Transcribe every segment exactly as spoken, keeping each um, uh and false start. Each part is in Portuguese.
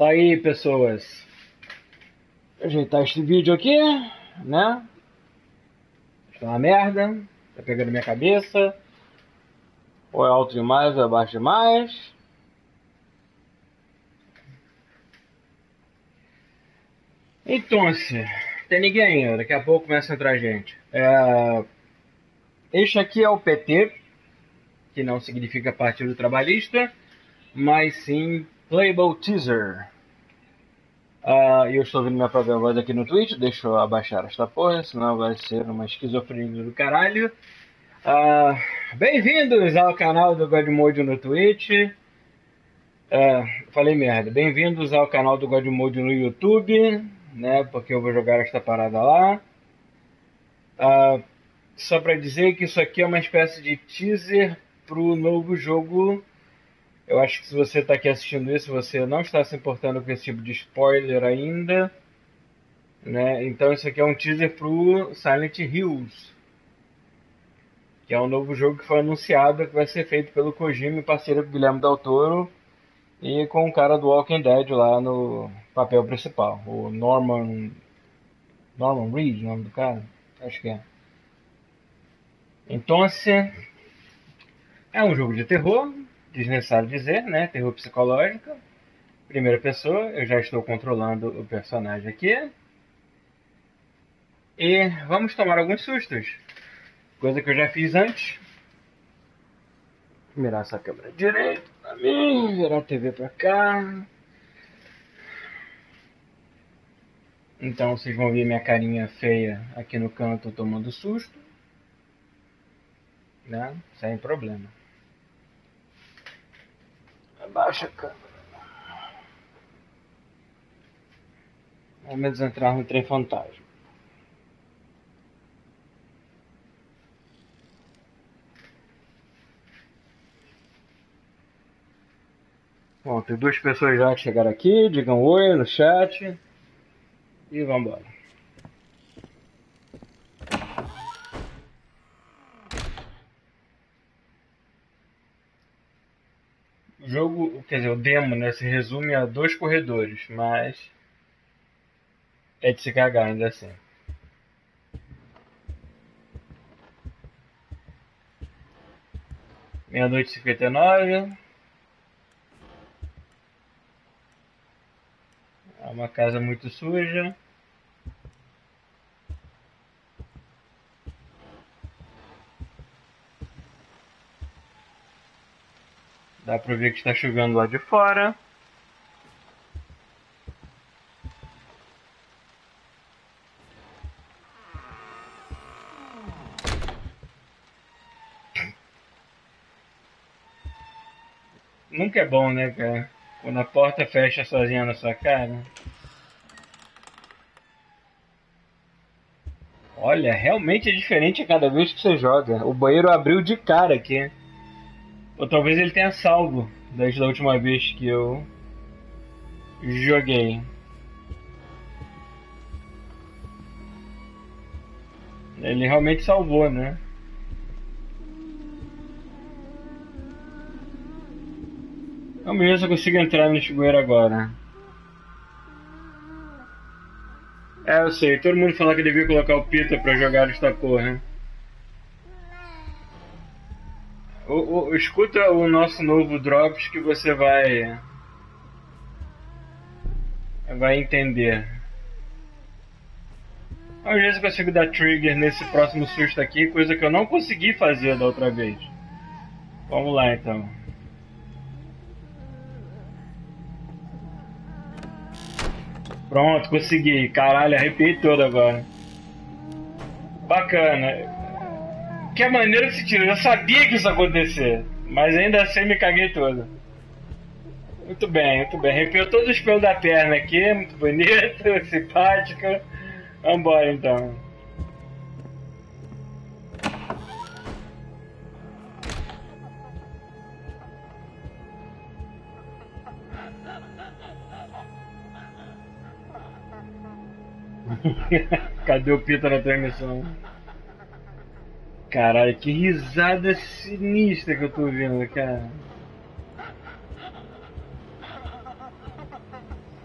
Aí, pessoas, ajeitar este vídeo aqui, né? Está uma merda, tá pegando minha cabeça. Ou é alto demais ou é baixo demais. Então, tem ninguém ainda, daqui a pouco começa a entrar gente. É... Este aqui é o P T, que não significa Partido Trabalhista, mas sim Playable Teaser. Uh, eu estou ouvindo minha própria voz aqui no Twitch, deixa eu abaixar esta porra, senão vai ser uma esquizofrenia do caralho. Uh, Bem-vindos ao canal do Godmode no Twitch. Uh, falei merda. Bem-vindos ao canal do Godmode no YouTube, né? Porque eu vou jogar esta parada lá. Uh, só pra dizer que isso aqui é uma espécie de teaser pro novo jogo. Eu acho que se você está aqui assistindo isso, você não está se importando com esse tipo de spoiler ainda, né? Então isso aqui é um teaser pro Silent Hills, que é um novo jogo que foi anunciado, que vai ser feito pelo Kojima, em parceria com o Guilherme Del Toro e com o cara do Walking Dead lá no papel principal, o Norman Norman Reed, o nome do cara, acho que é. Então é um jogo de terror, desnecessário dizer, né? Terror psicológico. Primeira pessoa, eu já estou controlando o personagem aqui. E vamos tomar alguns sustos. Coisa que eu já fiz antes. Virar essa câmera direita pra mim, virar a T V pra cá. Então vocês vão ver minha carinha feia aqui no canto tomando susto, né? Sem problema. Abaixa a câmera. Vamos entrar no trem fantasma. Bom, tem duas pessoas já que chegaram aqui, digam oi no chat. E vambora. O jogo, quer dizer, o demo, né, se resume a dois corredores, mas é de se cagar ainda assim. Meia-noite e cinquenta e nove. É uma casa muito suja. Dá pra ver que está chovendo lá de fora. Nunca é bom, né, cara? Quando a porta fecha sozinha na sua cara. Olha, realmente é diferente a cada vez que você joga. O banheiro abriu de cara aqui. Ou talvez ele tenha salvo desde a última vez que eu joguei. Ele realmente salvou, né? Vamos ver se eu consigo entrar no chuveiro agora. É, eu sei. Todo mundo falou que eu devia colocar o Pita pra jogar esta porra. O, o, escuta o nosso novo Drops que você vai... Vai entender. Às vezes eu consigo dar trigger nesse próximo susto aqui, coisa que eu não consegui fazer da outra vez. Vamos lá então. Pronto, consegui. Caralho, arrepiei todo agora. Bacana. Que maneira que se tira. Eu sabia que isso ia acontecer. Mas ainda assim me caguei todo. Muito bem, muito bem. Arrepiou todos os pelos da perna aqui. Muito bonito, simpático. Vambora então. Cadê o Pita na transmissão? Caralho, que risada sinistra que eu tô vendo, cara.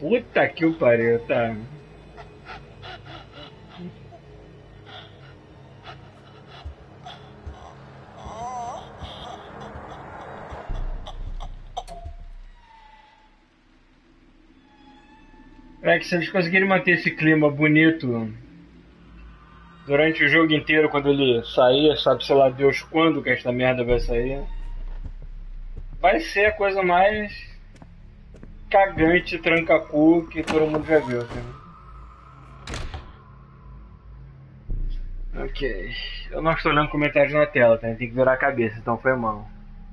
Puta que o pariu, tá. É que se eles conseguirem manter esse clima bonito durante o jogo inteiro, quando ele sair, sabe, sei lá Deus quando que esta merda vai sair, vai ser a coisa mais cagante, tranca-cu que todo mundo já viu, cara. Ok. Eu não estou olhando comentários na tela, tá? Tem que virar a cabeça, então foi mal.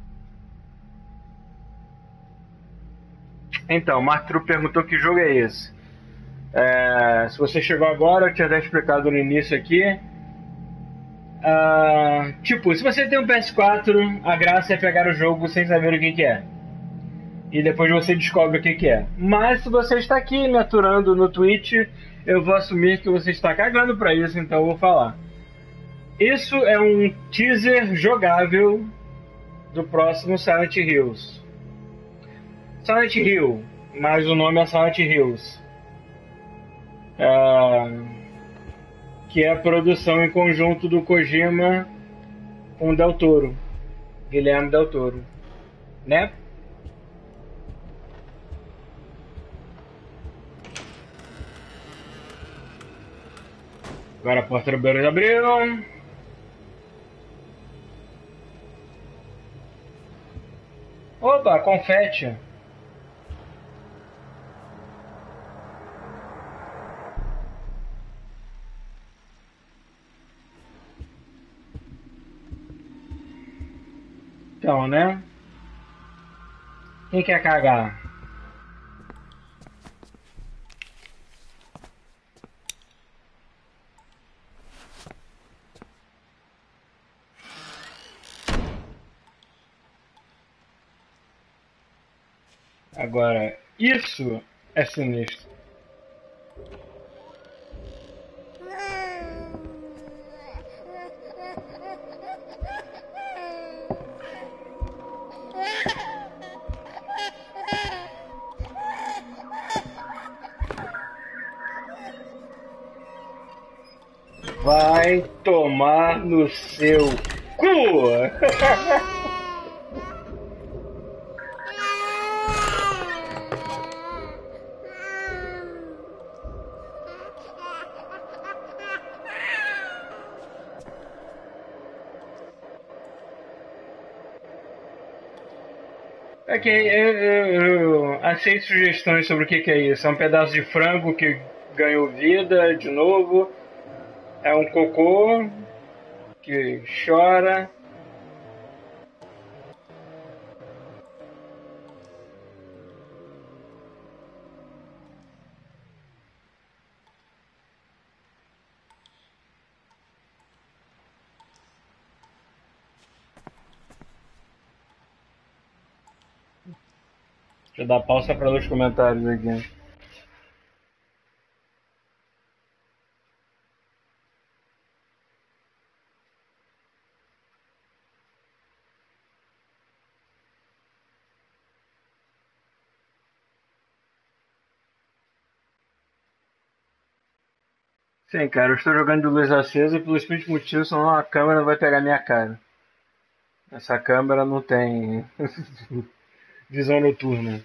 Então, o Mark True perguntou que jogo é esse. É, se você chegou agora, eu tinha até explicado no início aqui. Ah, tipo, se você tem um P S quatro, a graça é pegar o jogo sem saber o que, que é. E depois você descobre o que, que é. Mas se você está aqui me aturando no Twitch, eu vou assumir que você está cagando pra isso, então eu vou falar. Isso é um teaser jogável do próximo Silent Hills. Silent Hill, mas o nome é Silent Hills. É, que é a produção em conjunto do Kojima com o Del Toro, Guilherme Del Toro, né? Agora a porta do banheiro abriu. Opa, confete. Então, né? Quem quer cagar? Agora, isso é sinistro. Vai tomar no seu cu! Ok, eu, eu, eu aceito sugestões sobre o que, que é isso. É um pedaço de frango que ganhou vida de novo. É um cocô que chora. Deixa eu dar pausa para ler os comentários aqui. Sim, cara, eu estou jogando de luz acesa e pelo simples motivo, senão a câmera não vai pegar minha cara. Essa câmera não tem visão noturna.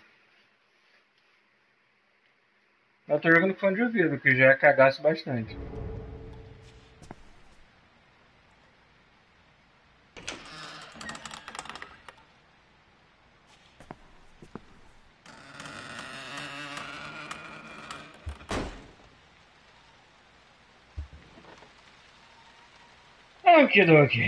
Eu tô jogando com fone de ouvido, que já é cagaço bastante. Okidoki.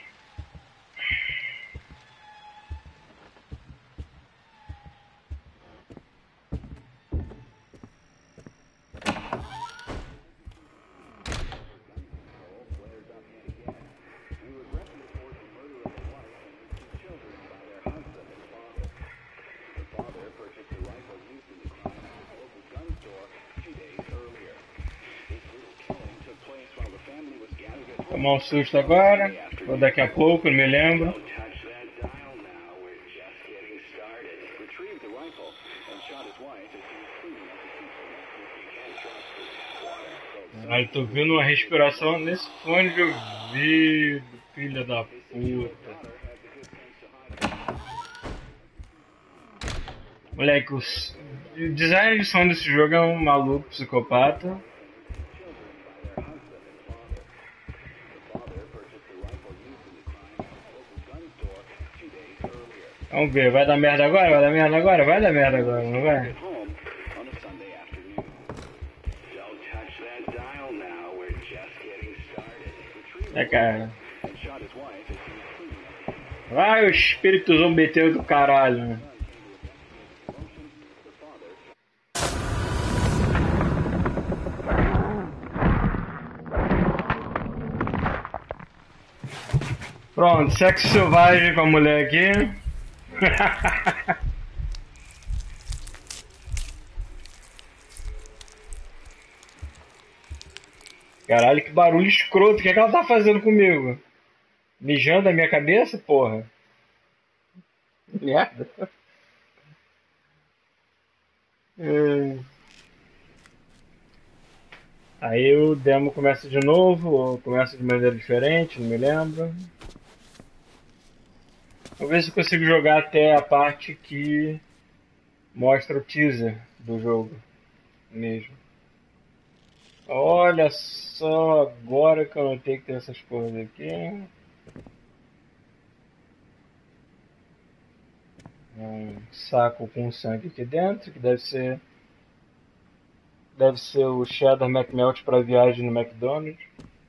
Tomar um susto agora, ou daqui a pouco, não me lembro. Ai, tô vendo uma respiração nesse fone de ouvido, filha da puta. Moleque, o design de som desse jogo é um maluco psicopata. Vamos ver, vai dar merda agora? Vai dar merda agora? Vai dar merda agora, não vai? É, cara. Vai o espírito zombeteiro do caralho, né? Pronto, sexo selvagem com a mulher aqui. Caralho, que barulho escroto. O que é que ela tá fazendo comigo? Mijando na minha cabeça, porra? Merda. Hum. Aí o demo começa de novo, ou começa de maneira diferente, não me lembro. Vou ver se eu consigo jogar até a parte que mostra o teaser do jogo mesmo. Olha só, agora que eu notei que tem essas coisas aqui. Um saco com sangue aqui dentro, que deve ser deve ser o Cheddar McMelt para viagem no McDonald's.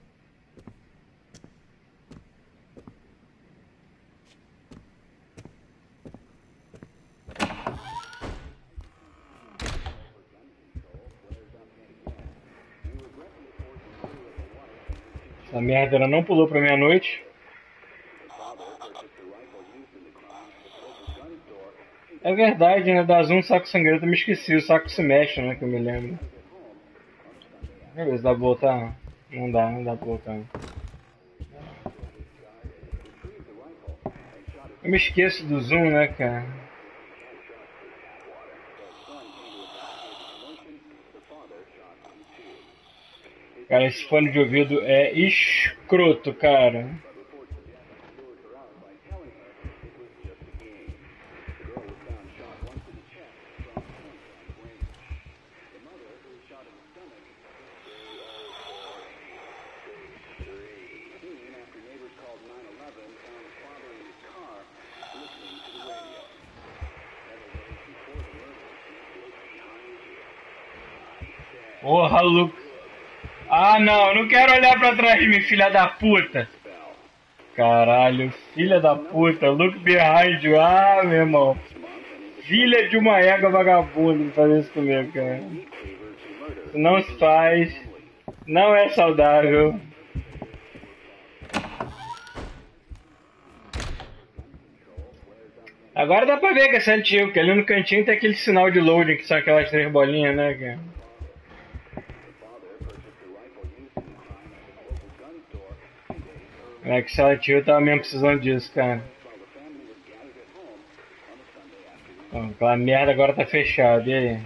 Essa merda ela não pulou pra meia-noite. É verdade, né? Da Zoom saco sangrento eu me esqueci, o saco se mexe, né? Que eu me lembro. Beleza, dá pra voltar? Não dá, não dá pra voltar. Eu me esqueço do zoom, né, cara? Cara, esse fone de ouvido é escroto, cara. Porra, Luke. Ah, não, não quero olhar pra trás de mim, filha da puta. Caralho, filha da puta, look behind you. Ah, meu irmão. Filha de uma égua vagabunda de fazer isso comigo, cara. Isso não se faz. Não é saudável. Agora dá pra ver que é antigo, porque ali no cantinho tem aquele sinal de loading, que são aquelas três bolinhas, né, cara? É que Silent Hill tava mesmo precisando disso, cara. Ó, aquela merda agora tá fechada, e aí?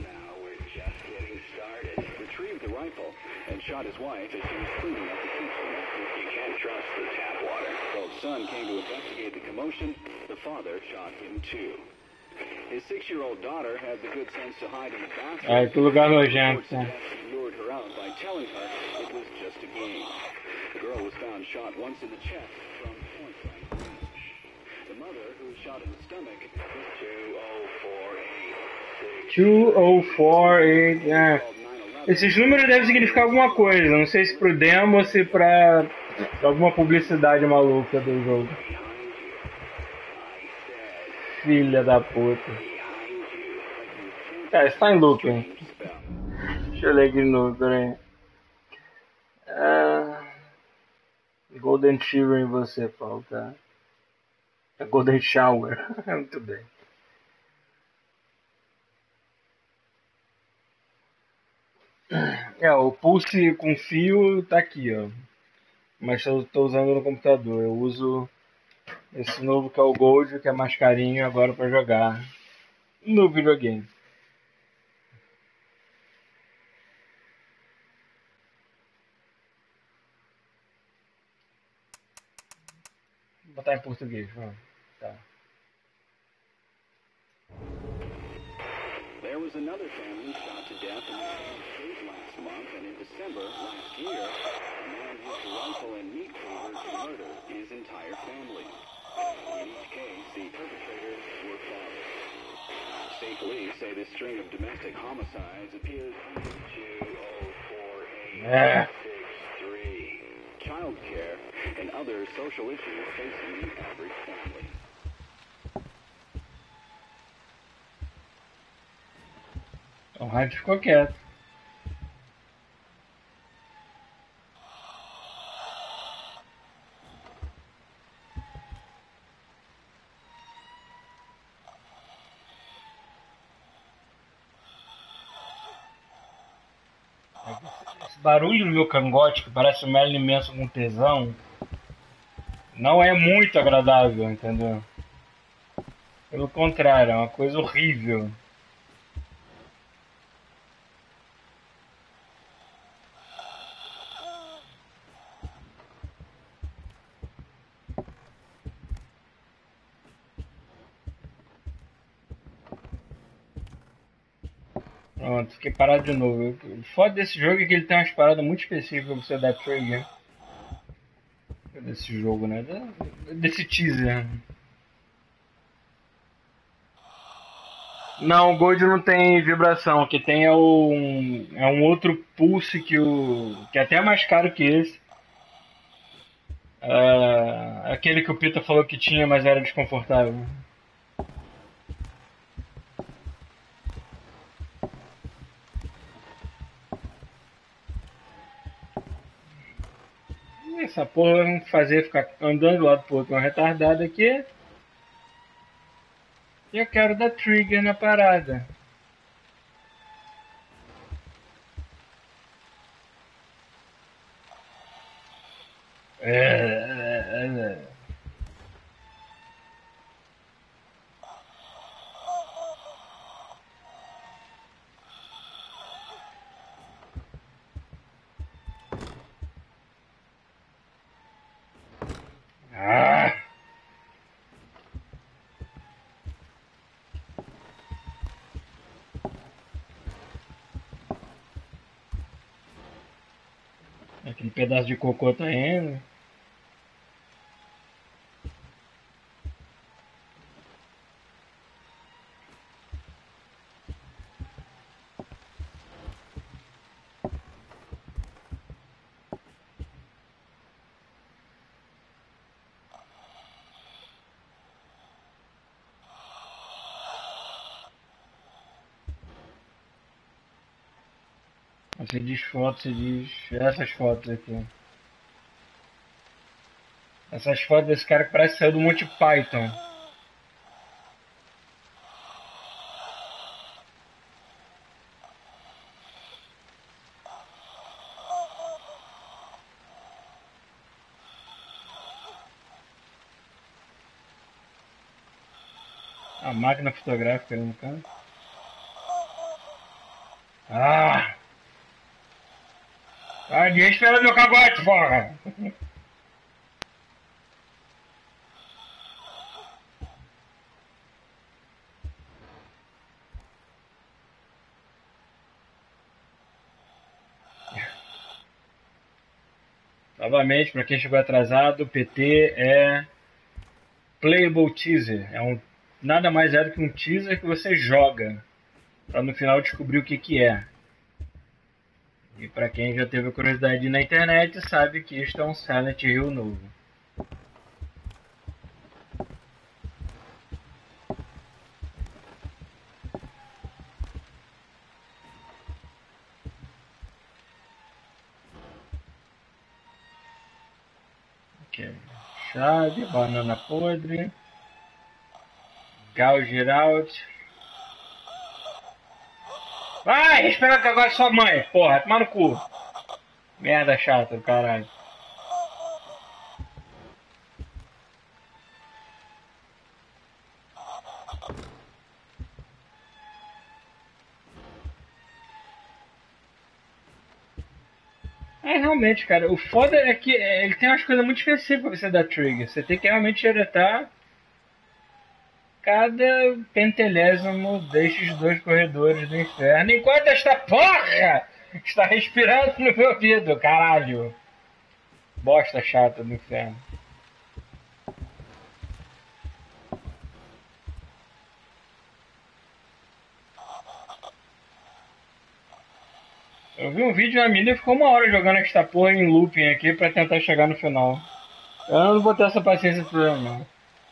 É, que lugar nojento, tá? dois zero quatro oito, é. Esses números devem significar alguma coisa, não sei se pro demo ou se pra alguma publicidade maluca do jogo. Filha da puta. É, está em looping. Deixa eu ler aqui de novo, peraí. Ah, Golden Shower em você, Paulo, tá? É Golden Shower. Muito bem. É, o Pulse com fio tá aqui, ó. Mas eu tô usando no computador. Eu uso esse novo que é o Gold, que é mais carinho agora pra jogar no videogame. Vou botar em português, vamos. Tá. There was another family shot to death in the same state last month, and in December last year, a man used a rifle and meat cleaver to murder his entire family. In each case, the perpetrators were fathers. State police say this string of domestic homicides appears two oh four eight six three. Child care and other social issues facing the average family. O rádio ficou quieto. Esse barulho no meu cangote, que parece um melo imenso com tesão, não é muito agradável, entendeu? Pelo contrário, é uma coisa horrível. Pronto, fiquei parado de novo. O foda desse jogo é que ele tem umas paradas muito específicas pra você dar trigger. Desse jogo, né? Desse teaser. Não, o Gold não tem vibração. O que tem é um, é um outro pulse que, o, que é até mais caro que esse. É, aquele que o Pita falou que tinha, mas era desconfortável. Essa porra vai me fazer ficar andando do lado pro outro, uma retardada aqui. E eu quero dar trigger na parada. É, é, é. Ah! Aquele pedaço de cocô tá indo. Você diz fotos, você diz essas fotos aqui. Essas fotos desse cara que parece sair do Monty Python. A máquina fotográfica ali no canto. Ah! Ah, ninguém espera meu cagote, porra! Novamente, para quem chegou atrasado, o P T é Playable Teaser. É um, nada mais é do que um teaser que você joga para no final descobrir o que, que é. E para quem já teve a curiosidade na internet, sabe que isto é um Silent Hill novo. Ok. Chave, banana podre, gouge out. Vai, espera que agora é sua mãe, porra, toma no cu. Merda chata do caralho. É realmente, cara, o foda é que é, ele tem umas coisas muito específicas pra você dar trigger. Você tem que realmente diretar cada pentelésimo destes dois corredores do inferno, enquanto esta porra está respirando no meu ouvido, caralho. Bosta chata do inferno. Eu vi um vídeo de uma menina e ficou uma hora jogando esta porra em looping aqui pra tentar chegar no final. Eu não vou ter essa paciência toda, não.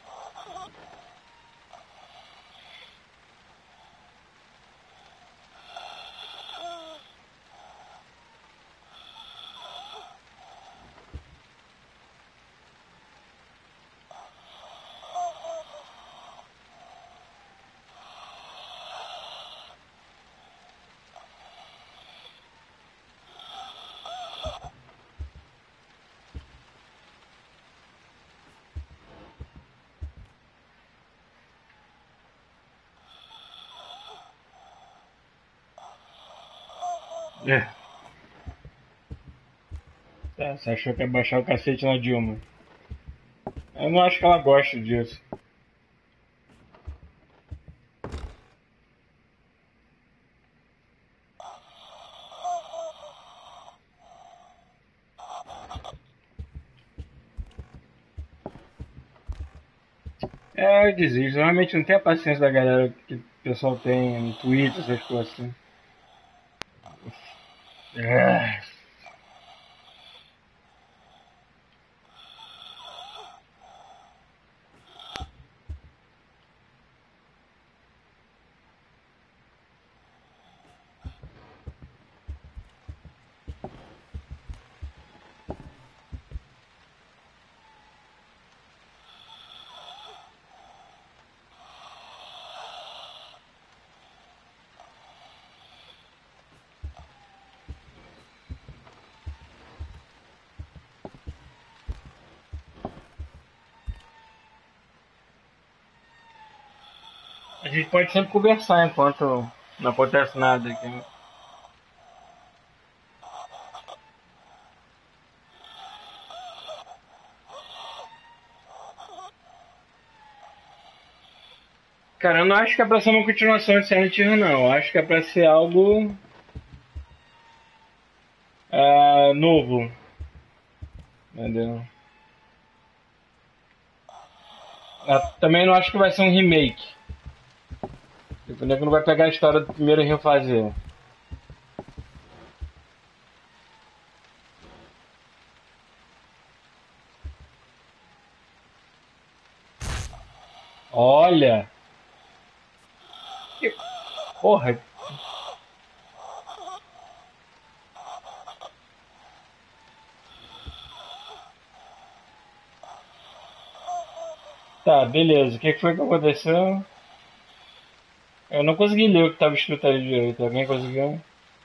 É. Tá, você achou que ia baixar o cacete na Dilma? Eu não acho que ela gosta disso. É, eu desisto. Normalmente não tem a paciência da galera que o pessoal tem no Twitter, essas coisas assim. É. A gente pode sempre conversar enquanto não acontece nada aqui, né? Cara, eu não acho que é pra ser uma continuação de Silent Hill, não. Eu acho que é pra ser algo ah, novo, entendeu? Ah, também não acho que vai ser um remake. Tipo, o nego não vai pegar a história do primeiro e refazer. Olha! Que porra! Tá, beleza. O que que foi que aconteceu? Eu não consegui ler o que estava escrito ali direito. Alguém conseguiu?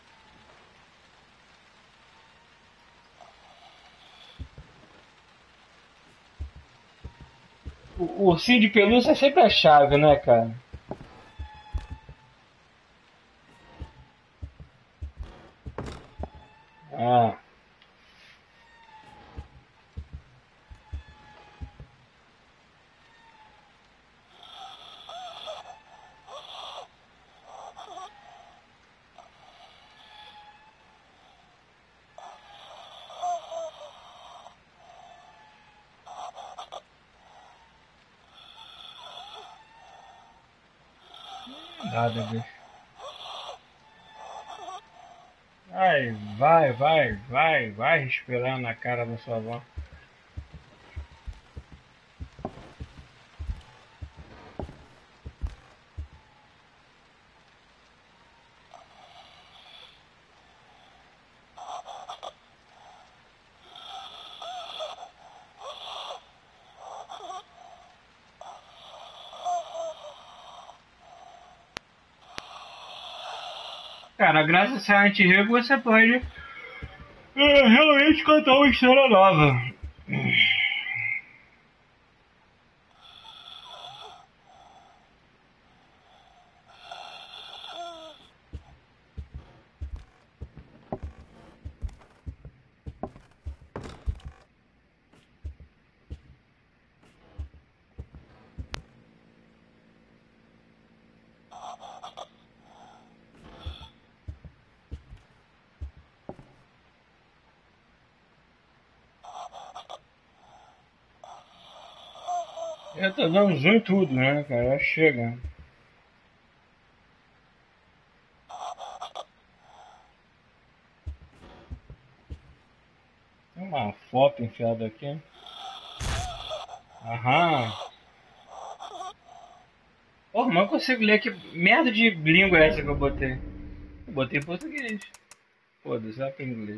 O, o ursinho de pelúcia é sempre a chave, né, cara? Ah, nada, bicho. Ai, vai, vai, vai, vai respirar na cara da sua avó. Cara, graças a Silent Hill você pode é, realmente contar uma história nova. Eu tô dando zoom em tudo, né, cara? Chega. Tem uma foto enfiada aqui. Aham. Porra, mas eu consigo ler que merda de língua é essa que eu botei? Eu botei em português. Foda-se, vai pra inglês.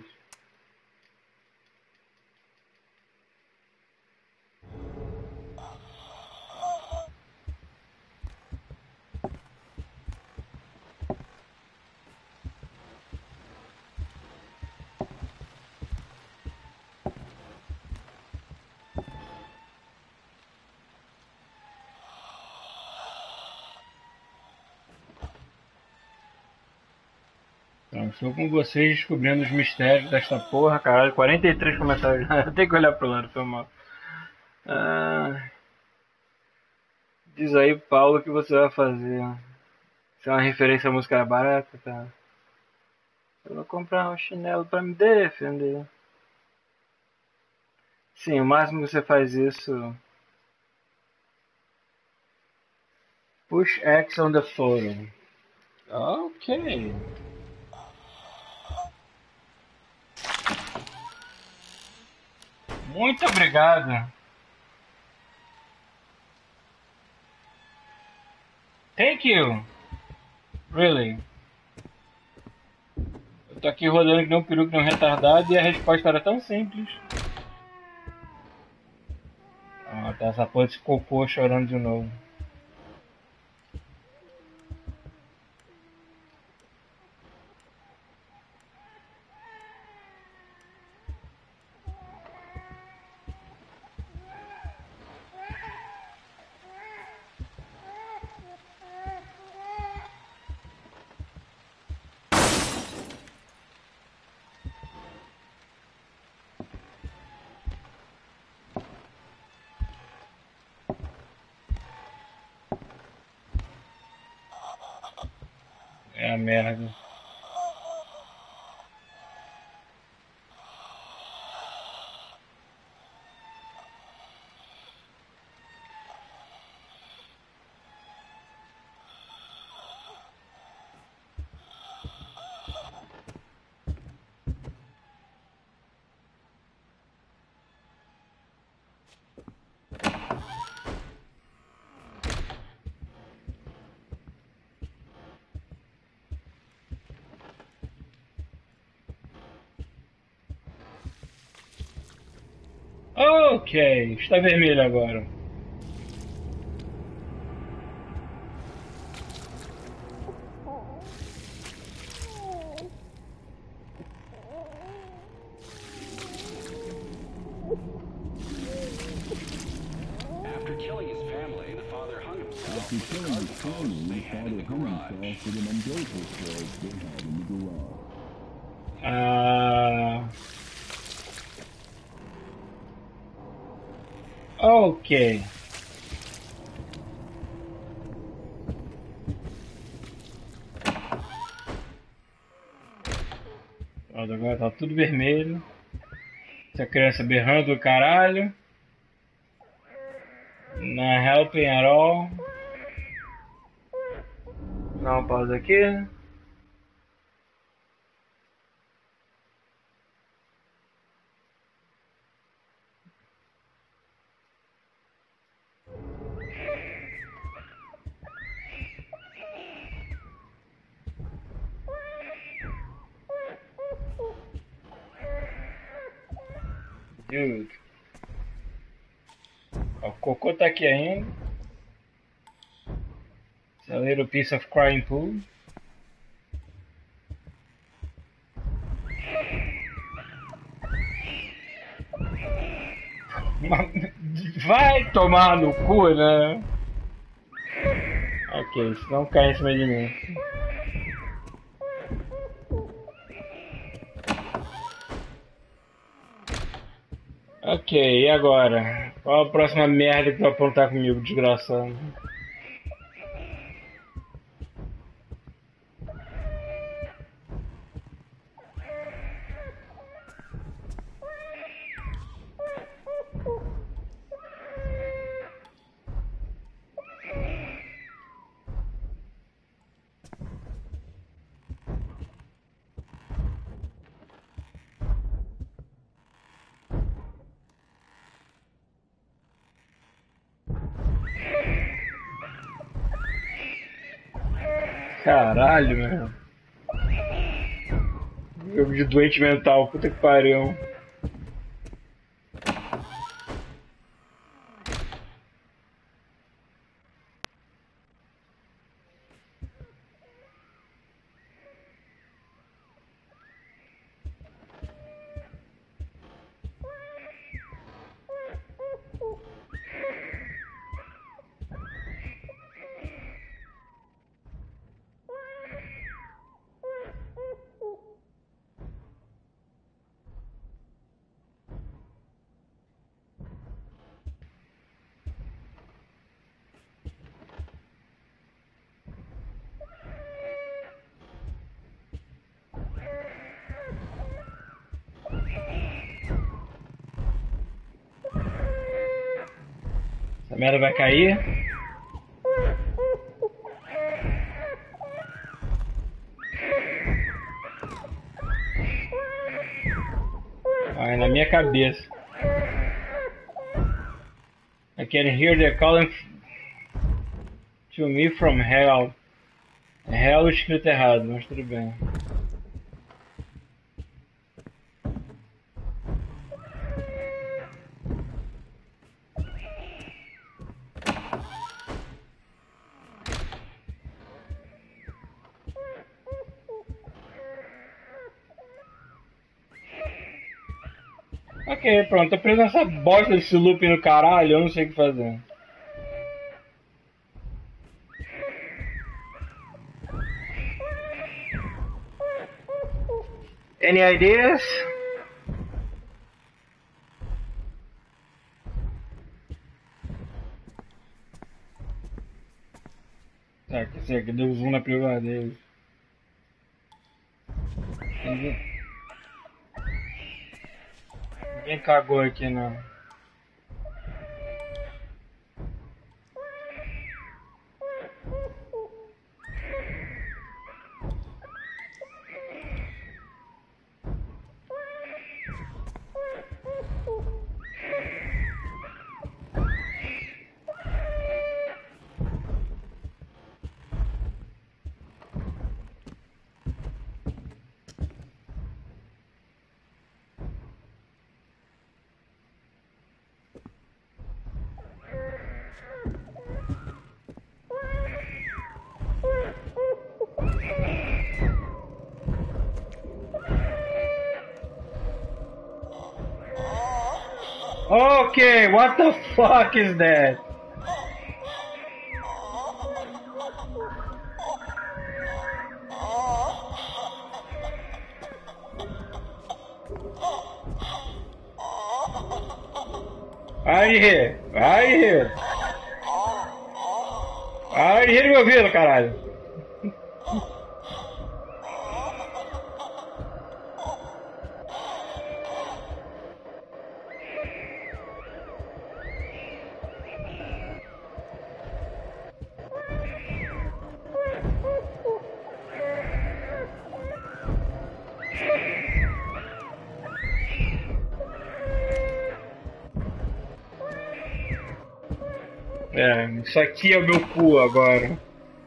Então, estou com vocês descobrindo os mistérios desta porra, caralho. quarenta e três comentários. Tem que olhar pro lado, foi mal. Ah, diz aí, Paulo, o que você vai fazer. Se é uma referência à música barata, tá? Eu vou comprar um chinelo pra me defender. Sim, o máximo que você faz isso. Push X on the photo. Ok. Muito obrigado. Thank you. Really. Eu tô aqui rodando que nem um peru, que nem um retardado, e a resposta era tão simples. Ah, tá essa porra desse cocô chorando de novo. É a merda. Ok, está vermelho agora. After killing his family, the father hung himself After with killing his garden posts family, they the had in father the hung garage. himself with an umbilical cord they had in the garage. Ah. Ok. Pronto, agora tá tudo vermelho. Essa criança berrando do caralho. Not helping at all. Dá uma pausa aqui. Dude. O cocô tá aqui ainda. It's a little piece of crying pool. Vai tomar no cu, né? Ok, senão cai em cima de mim. Ok, e agora? Qual a próxima merda que tu vai apontar comigo, desgraçado? Caralho, meu. Jogo de doente mental, puta que pariu. Essa merda vai cair. Ai, na minha cabeça. I can hear the calling to me from hell. Hell escrito errado, mas tudo bem. Ok, pronto, tô preso nessa bosta desse loop no caralho, eu não sei o que fazer. Any ideas? Tá, quer dizer, que deu zoom na privada dele. Ninguém... Ninguém cagou aqui não. Okay, what the fuck is that? Are you here? Are you here? Are you here, meu ouvido, caralho? É, isso aqui é o meu cu agora.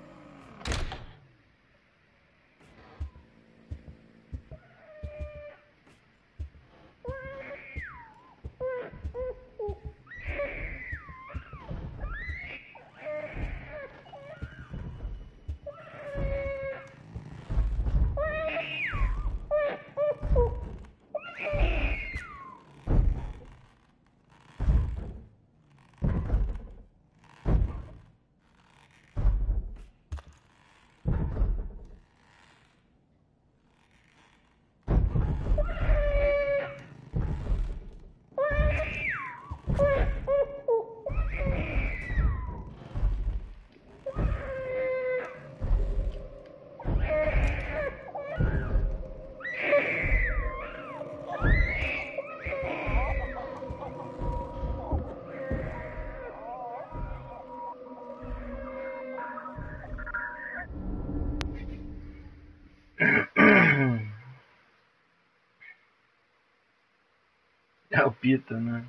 É o Pita, né?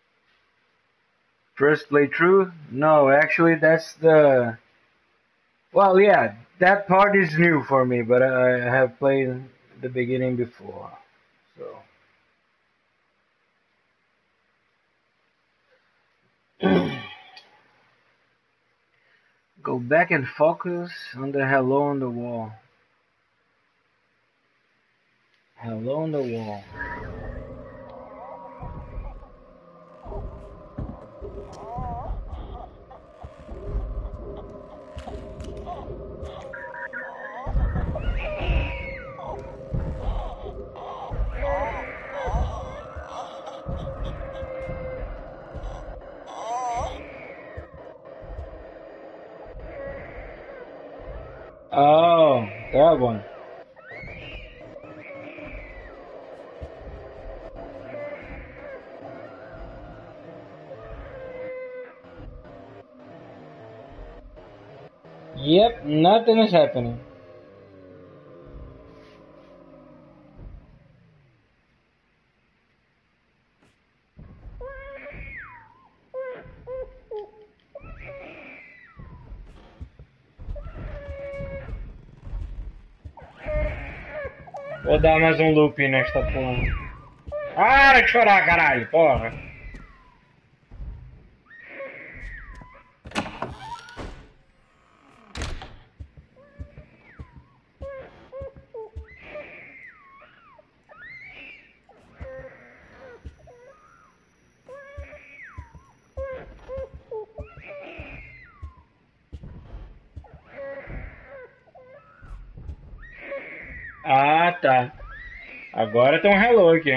First playthrough? No, actually that's the Well, yeah, that part is new for me, but I, I have played the beginning before, so. Go back and focus on the hello on the wall. Hello on the wall. Oh, that one. Yep, nothing is happening. Vou dar mais um loop nesta porra. Para de chorar, caralho, porra. Ah, tá. Agora tem um hello aqui.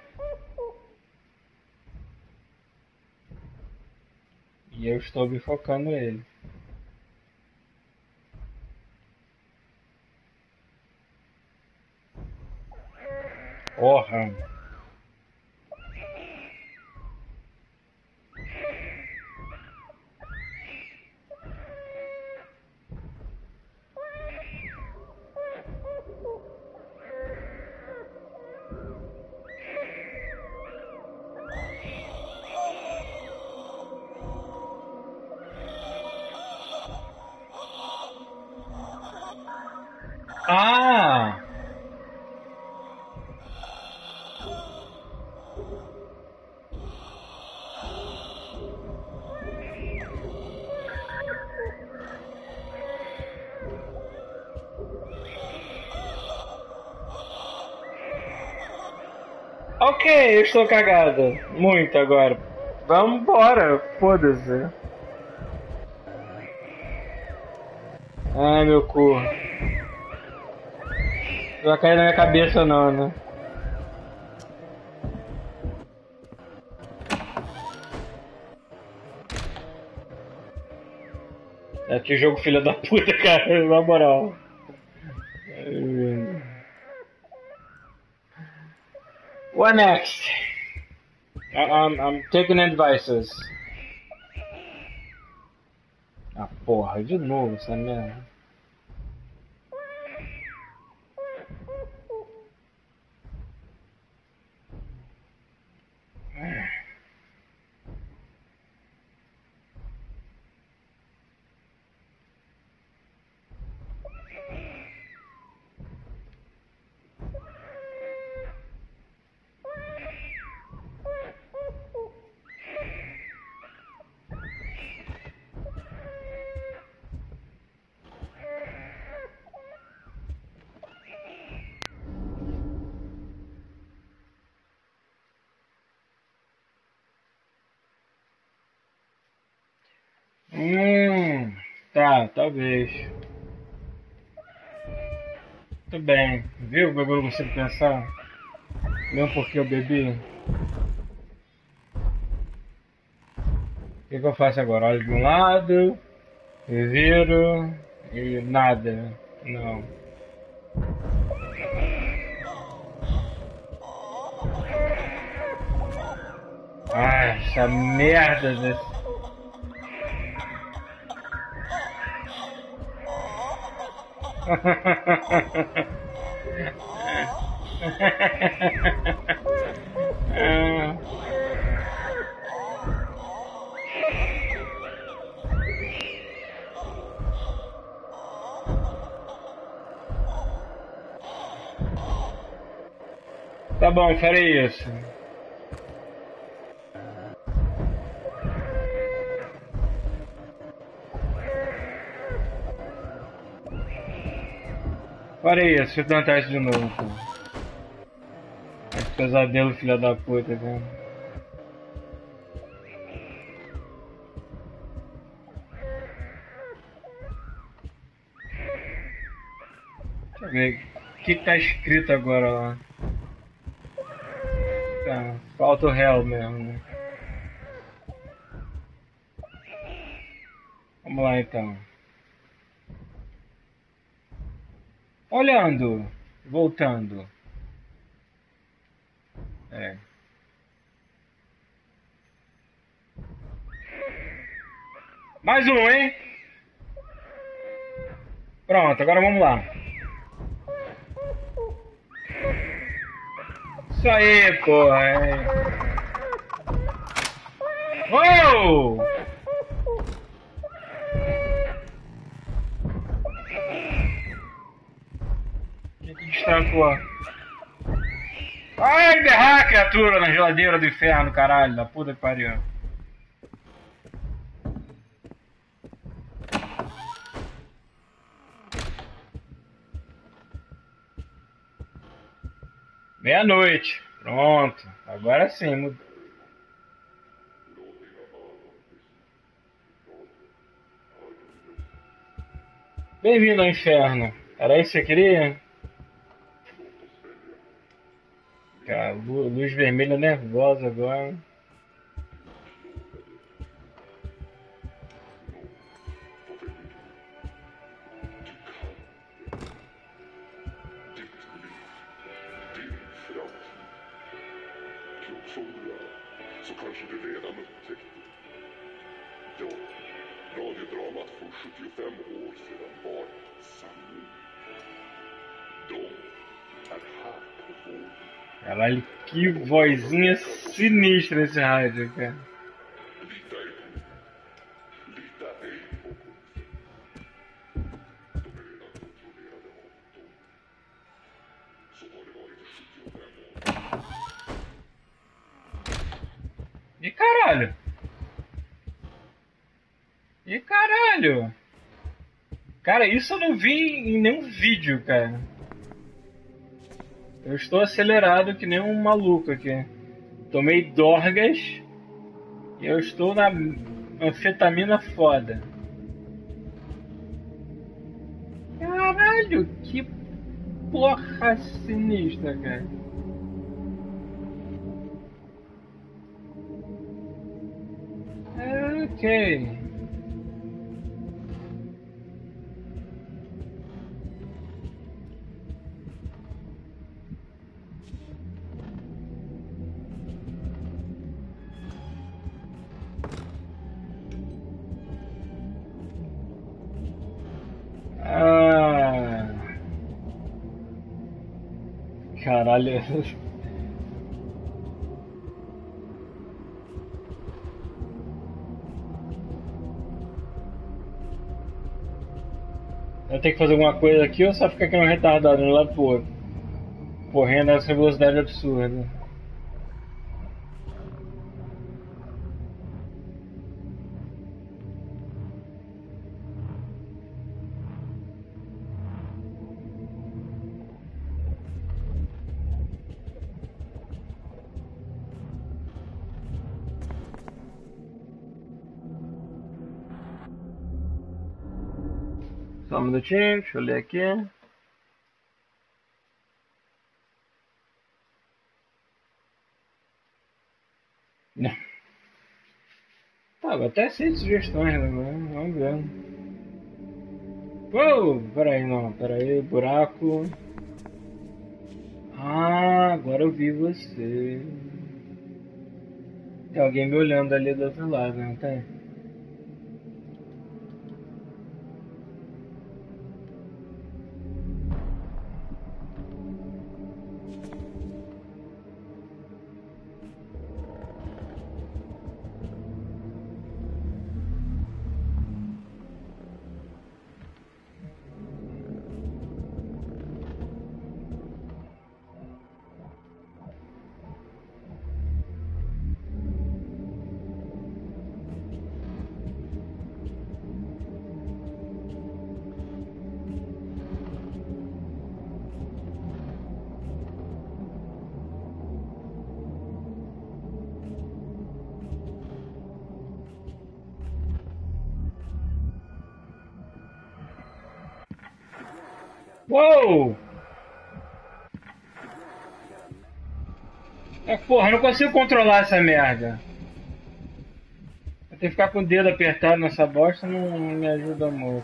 E eu estou bifocando ele. Porra. Ah! Ok, eu estou cagado. Muito agora. Vambora, foda-se. Ai, meu cu. Não vai cair na minha cabeça não, né? É que jogo filho da puta, cara, na moral. What next? I I'm, I'm taking advices. Ah, porra, de novo essa merda. Hum, tá, talvez. Tudo bem. Viu como eu consigo pensar? Mesmo porque eu bebi. O que, que eu faço agora? Olho de um lado, e viro e nada. Não. Ai, essa merda desse. Tá bom, farei isso. Farei isso, deixa eu tentar isso de novo. Esse pesadelo, filha da puta, cara. Deixa eu ver. O que tá escrito agora lá? Tá, falta o réu mesmo, né? Vamos lá então. Olhando, voltando. É. Mais um, hein? Pronto, agora vamos lá. Isso aí, porra. É. Uou! Que que destacou? Ai, berrar a criatura na geladeira do inferno, caralho, da puta que pariu. Meia-noite. Pronto. Agora sim. Mud... Bem-vindo ao inferno. Era isso que você queria? Cara, luz vermelha nervosa agora. Så kanske du redan upptäckte. Ja, radiodramat från sjuttiofem år sedan var sanning. De är här på vården. Caralho, que vozinha sinistra esse rádio, cara. Lita ej på mig. Lita ej på polisen. De är redan kontrollerade av dem. Så har det varit i sjuttiofem år. E caralho! E caralho! Cara, isso eu não vi em nenhum vídeo, cara. Eu estou acelerado que nem um maluco aqui. Tomei dorgas e eu estou na anfetamina foda. Caralho, que porra sinistra, cara. Ok. Ah, caralho. Eu tenho que fazer alguma coisa aqui ou só ficar aqui um retardado de um lado pro outro? Correndo nessa velocidade absurda. Só um minutinho, deixa eu ler aqui. Não. Tá, vou até seis sugestões agora, vamos ver. Uou, peraí, não, peraí, buraco. Ah, agora eu vi você. Tem alguém me olhando ali do outro lado, não tem? Uou! É, porra, eu não consigo controlar essa merda. Eu tenho que ficar com o dedo apertado nessa bosta, não, não me ajuda muito.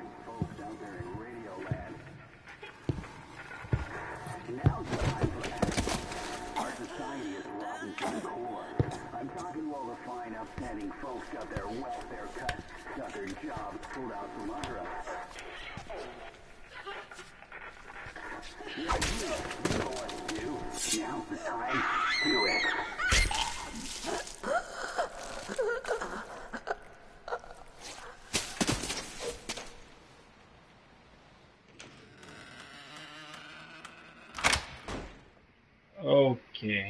I'm talking to all the fine, upstanding folks got their welfare cut, got their jobs pulled out from under us. Yeah, you, you know what to do. Now's the time. Do it. Okay.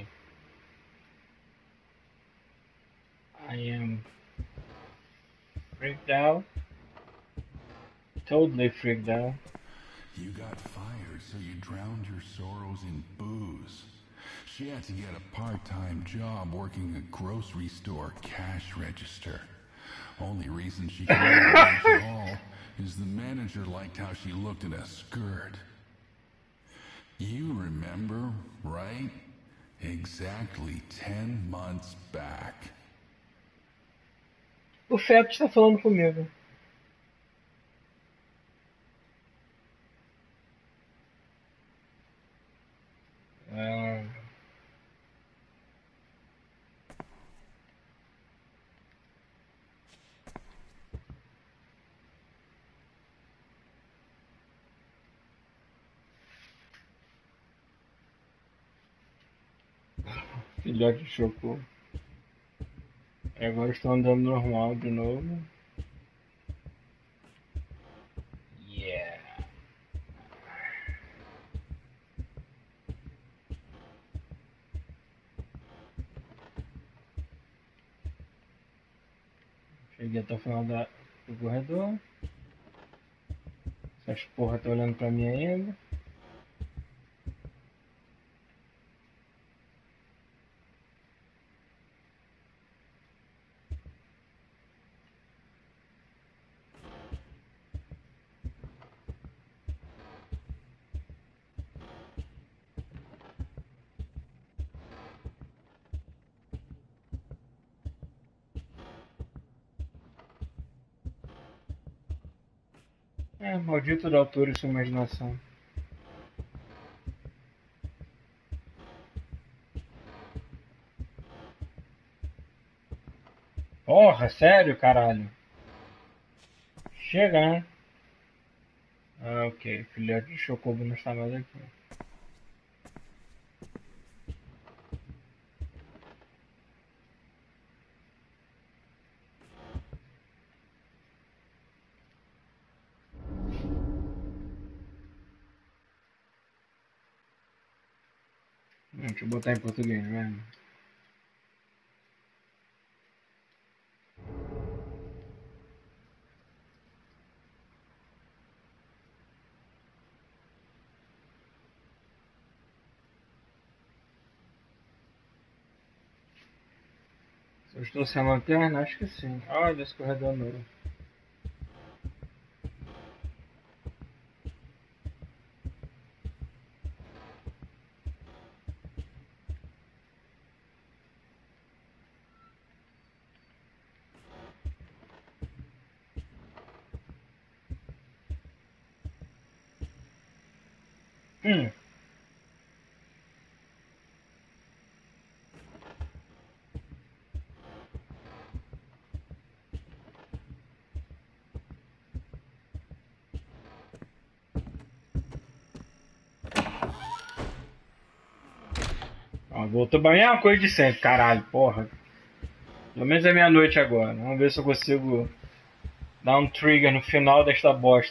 I am freaked out. Totally freaked out. You got fired, so you drowned your sorrows in booze. She had to get a part-time job working a grocery store cash register. Only reason she couldn't manage at all is the manager liked how she looked in a skirt. You remember, right? Exactly ten months back. O feto está falando comigo. Ah. Filhote chocou. Agora estou andando normal de novo. Yeah. Cheguei até o final da, do corredor. Essas porra estão olhando pra mim ainda. É, maldito da altura e sua imaginação. Porra, sério, caralho. Chega, né? Ah, ok. Filhote de chocobo não está mais aqui. Hum, Deixa eu botar em português mesmo. Se eu estou sem lanterna, acho que sim. Olha esse corredor novo. Hum. Ó, voltou pra mesma coisa de sempre, caralho, porra. Pelo menos é meia-noite agora. Vamos ver se eu consigo dar um trigger no final desta bosta.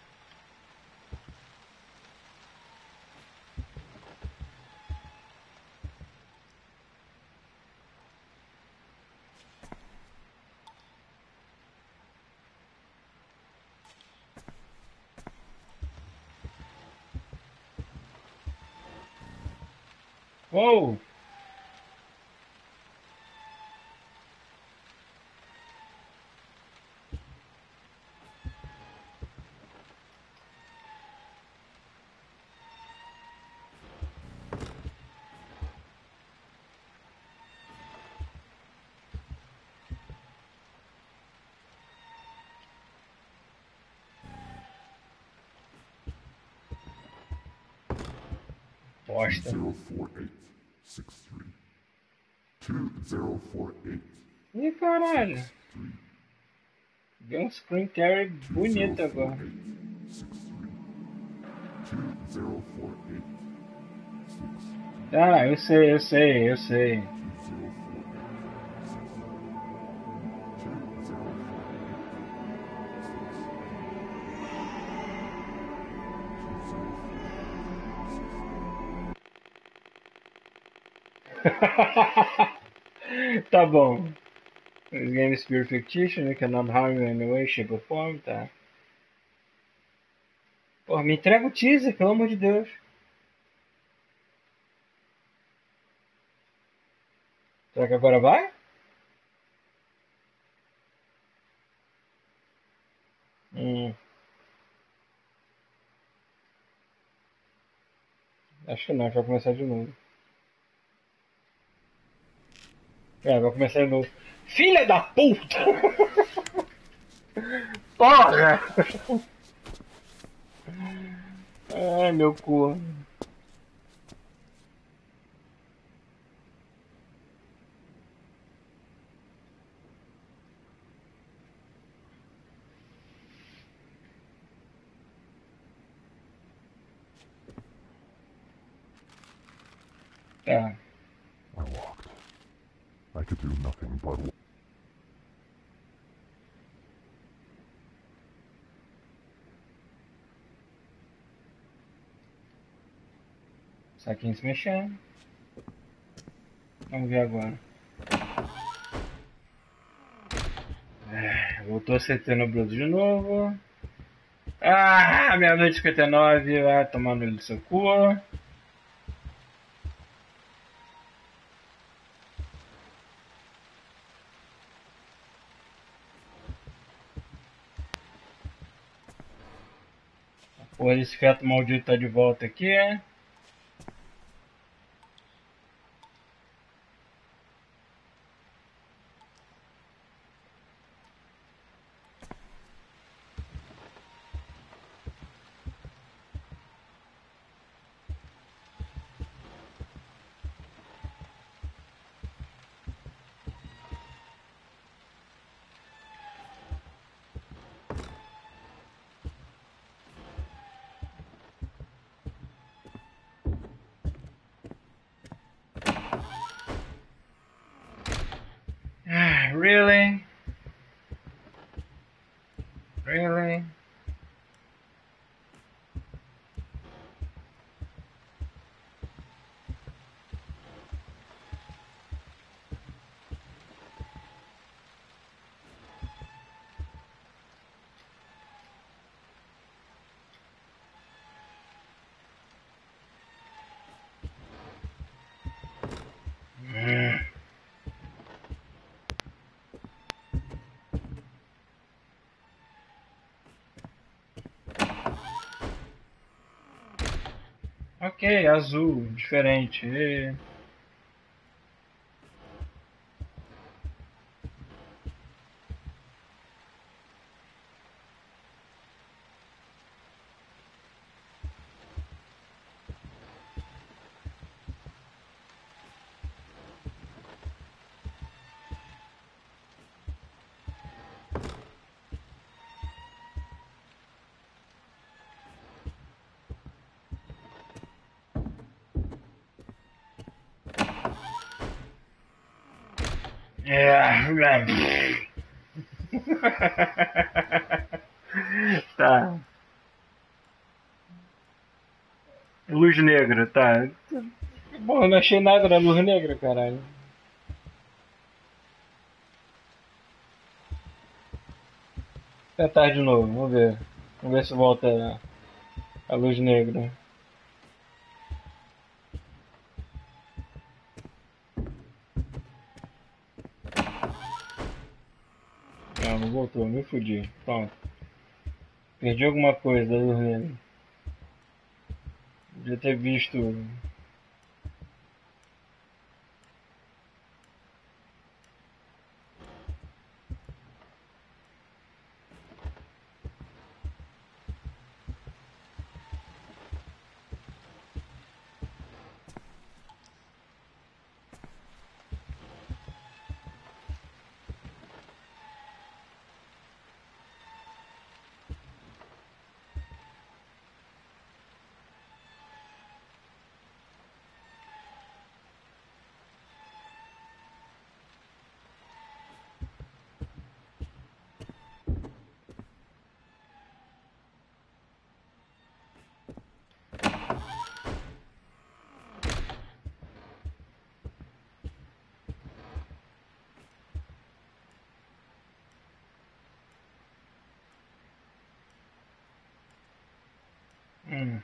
Uou! Bosta. zero four eight six three. two zero four eight Ih, caralho. six three. Deu um screen carry bonito agora. two zero four eight six Ah, eu sei, eu sei, eu sei. Tá bom. This game is pure fictition, you cannot harm you in any way, shape or form, tá. Pô, me entrega o teaser, pelo amor de Deus. Será que agora vai? Hum. Acho que não, vai começar de novo. É, vai começar de novo. Filha da puta! Porra! Ai, meu cu. Tá. are locked. I could do nothing but Saquinho se mexendo. Vamos ver agora. É, voltou a ser tenebroso de novo. Ah, meia-noite e cinquenta e nove. Vai tomar no olho do seu cu. Porra, esse feto maldito tá de volta aqui. Ah, really? Really? Hum. Ok, azul, diferente. E... É... Tá. Luz negra, tá. Bom, não achei nada na luz negra, caralho. Até tarde de novo, vamos ver. Vamos ver se volta a luz negra. Não, não voltou, me fudi. Pronto. Perdi alguma coisa da luz negra. Devia ter visto. Hum.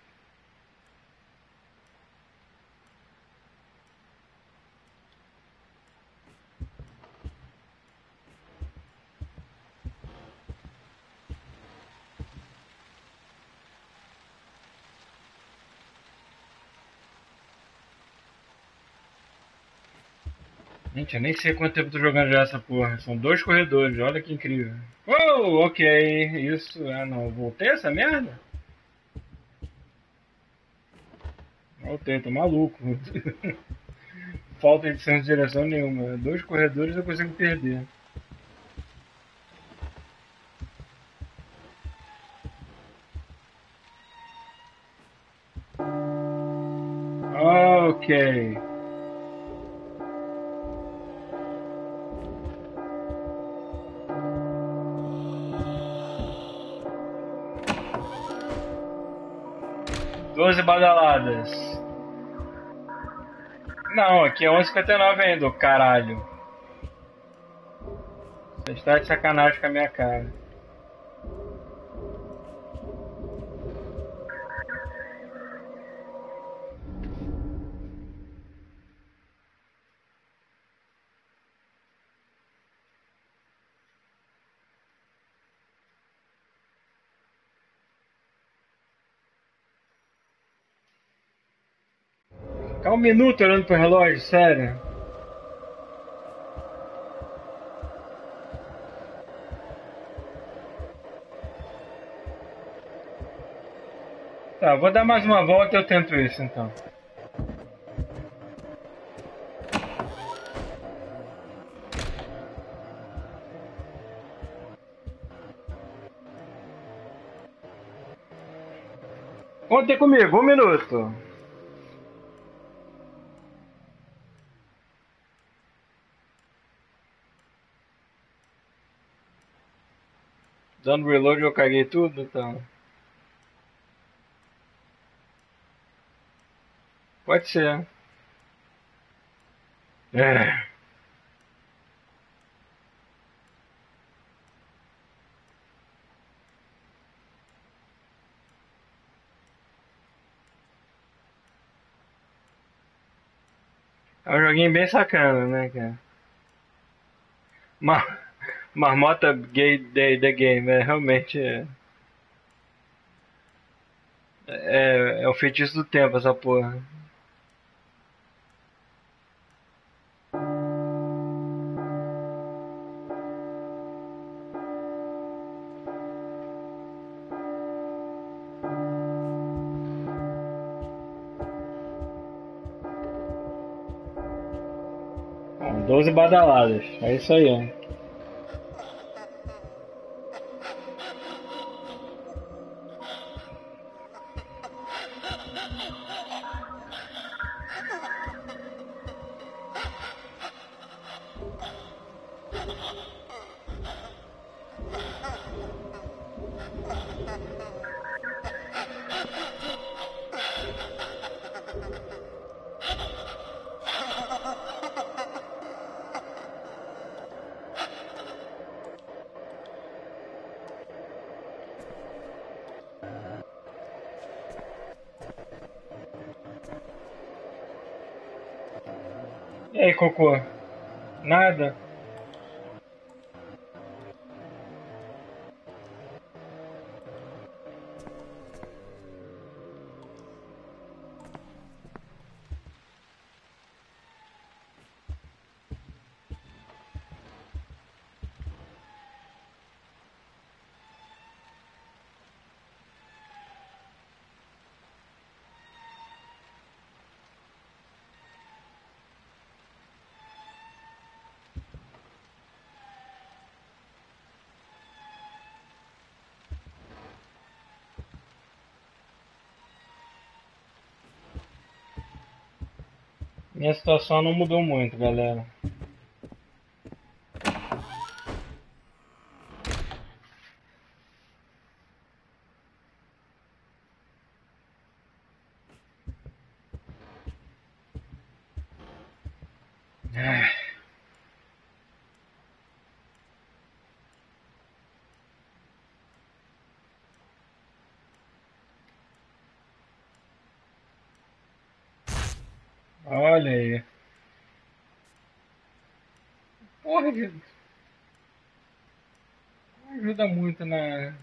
Gente, eu nem sei quanto tempo eu tô jogando já essa porra. São dois corredores, olha que incrível. Oh, ok, isso. Ah não, voltei essa merda? Voltei, tô maluco. Falta de senso de direção nenhuma. Dois corredores eu consigo perder. Ok. Doze badaladas. Não, aqui é onze e cinquenta e nove ainda, ô caralho. Você está de sacanagem com a minha cara. Ficar um minuto olhando pro relógio, sério. Tá, vou dar mais uma volta e eu tento isso então. Contem comigo, um minuto. Dando reload eu caguei tudo, então. Pode ser. É. É um joguinho bem sacana, né, cara? Mar... Marmota gay the, the game, é realmente. É, é, é o feitiço do tempo essa porra. Bom, doze badaladas, é isso aí. E aí, Cocô? Nada? Minha situação não mudou muito, galera. Olha aí. Porra, gente, não ajuda muito na.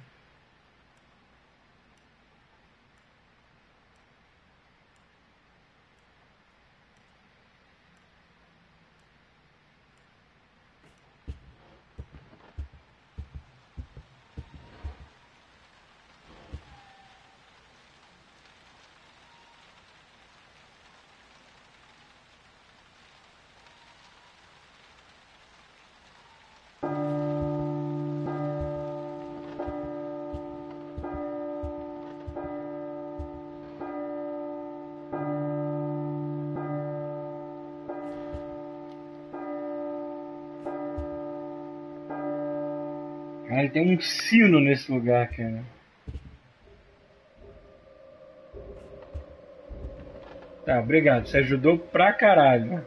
Cara, tem um sino nesse lugar, cara. Tá, obrigado. Você ajudou pra caralho.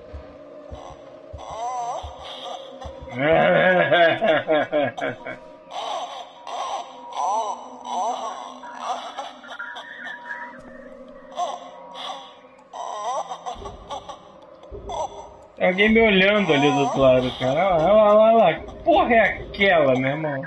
Tem alguém me olhando ali do outro lado, cara. Olha lá, olha lá, olha lá. Que porra é aquela, meu irmão?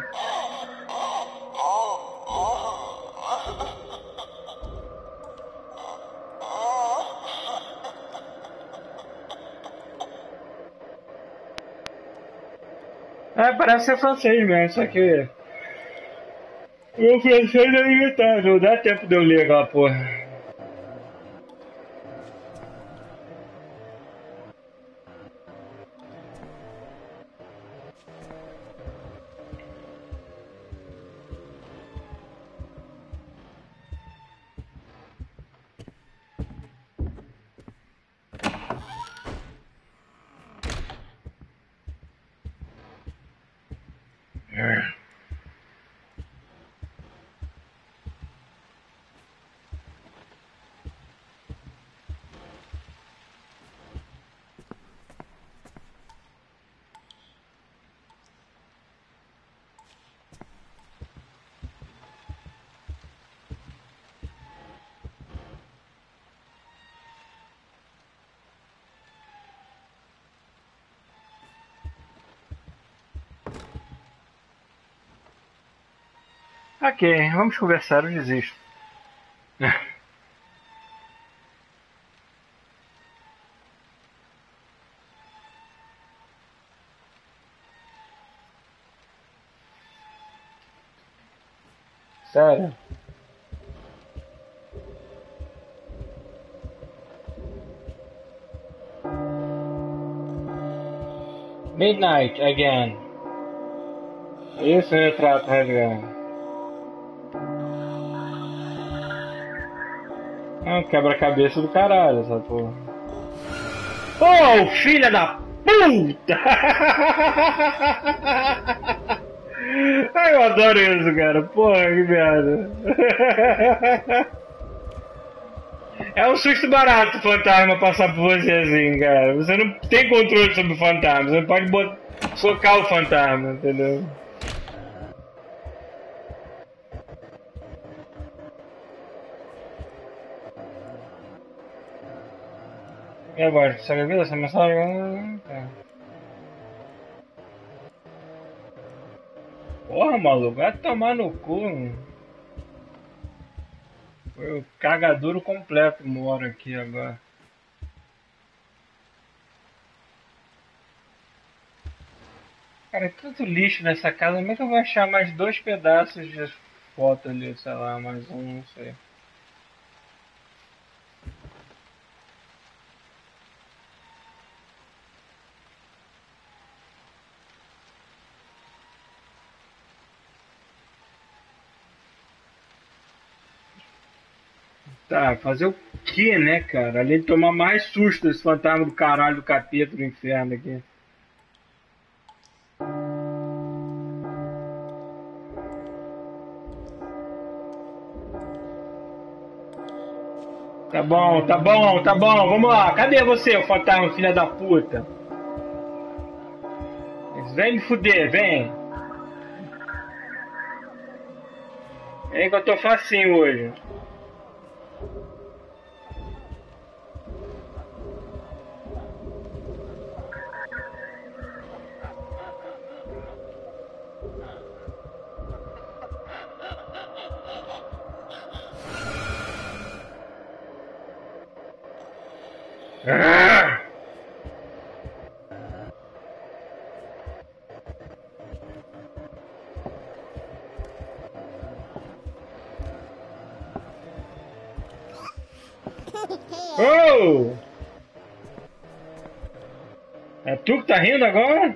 É, parece ser francês mesmo, só que o francês é limitado, não dá tempo de eu ler aquela porra. Ok, vamos conversar, eu desisto. Sério? Midnight again. Esse é o retrato rasgado. É um quebra-cabeça do caralho, essa porra. Oh, filha da puta! Ai, eu adoro isso, cara. Porra, que merda. É um susto barato o fantasma passar por você assim, cara. Você não tem controle sobre o fantasma. Você pode botar, socar o fantasma, entendeu? E agora? Você viu essa mensagem? Tá. Porra, maluco, vai tomar no cu. Mano. Foi o cagaduro completo mora aqui agora. Cara, é tanto lixo nessa casa, como é que eu vou achar mais dois pedaços de foto ali, sei lá, mais um, não sei. Tá, fazer o que, né, cara? Além de tomar mais susto esse fantasma do caralho do capeta do inferno aqui. Tá bom, tá bom, tá bom, vamos lá. Cadê você, o fantasma, filha da puta? Vem me fuder, vem. Vem que eu tô facinho hoje. Ah! Oh! É tu que tá rindo agora?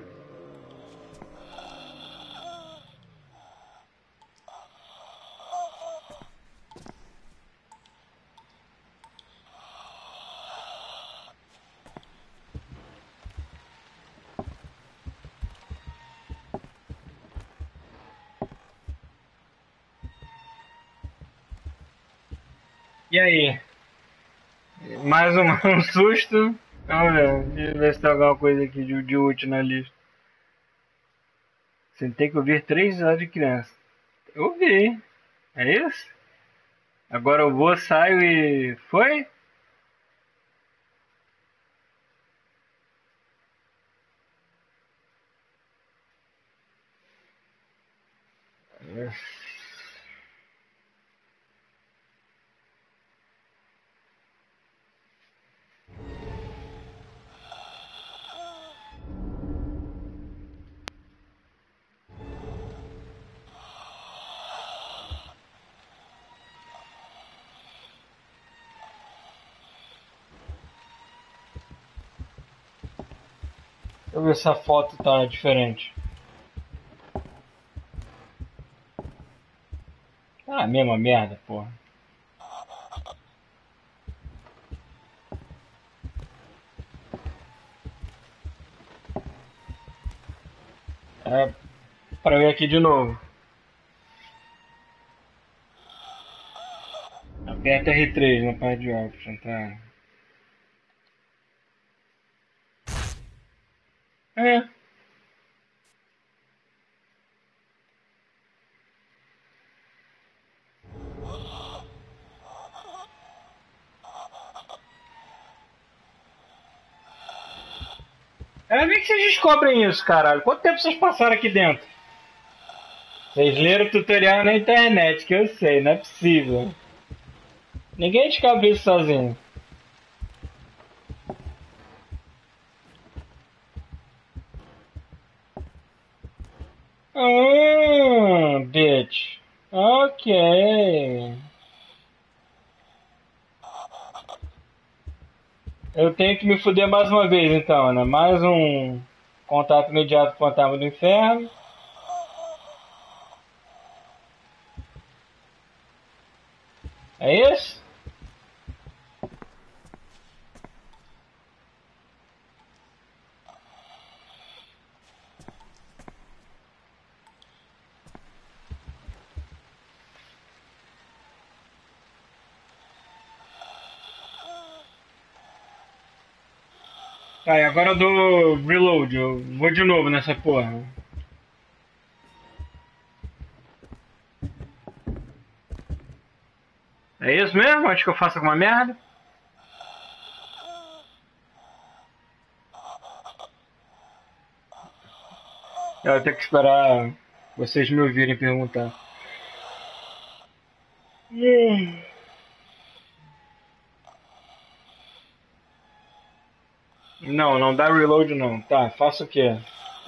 E aí? Mais um, um susto? Vamos ver, deixa eu ver se tem alguma coisa aqui de, de útil na lista. Você tem que ouvir três horas de criança. Eu ouvi. É isso? Agora eu vou, saio e... Foi? Deixa eu ver se a foto tá diferente. Ah, mesma merda, porra. É pra ver aqui de novo. Aperta R três na parte de option, tá? É. É, nem que vocês descobrem isso, caralho. Quanto tempo vocês passaram aqui dentro? Vocês leram o tutorial na internet, que eu sei, não é possível. Ninguém descobre isso sozinho. Ah, bitch. Ok. Eu tenho que me fuder mais uma vez então, né? Mais um contato imediato com o fantasma do inferno. É isso? Tá, e agora eu dou reload, eu vou de novo nessa porra. É isso mesmo? Acho que eu faço alguma merda? Eu vou ter que esperar vocês me ouvirem perguntar. Hum. Não, não dá reload não. Tá, faço o quê?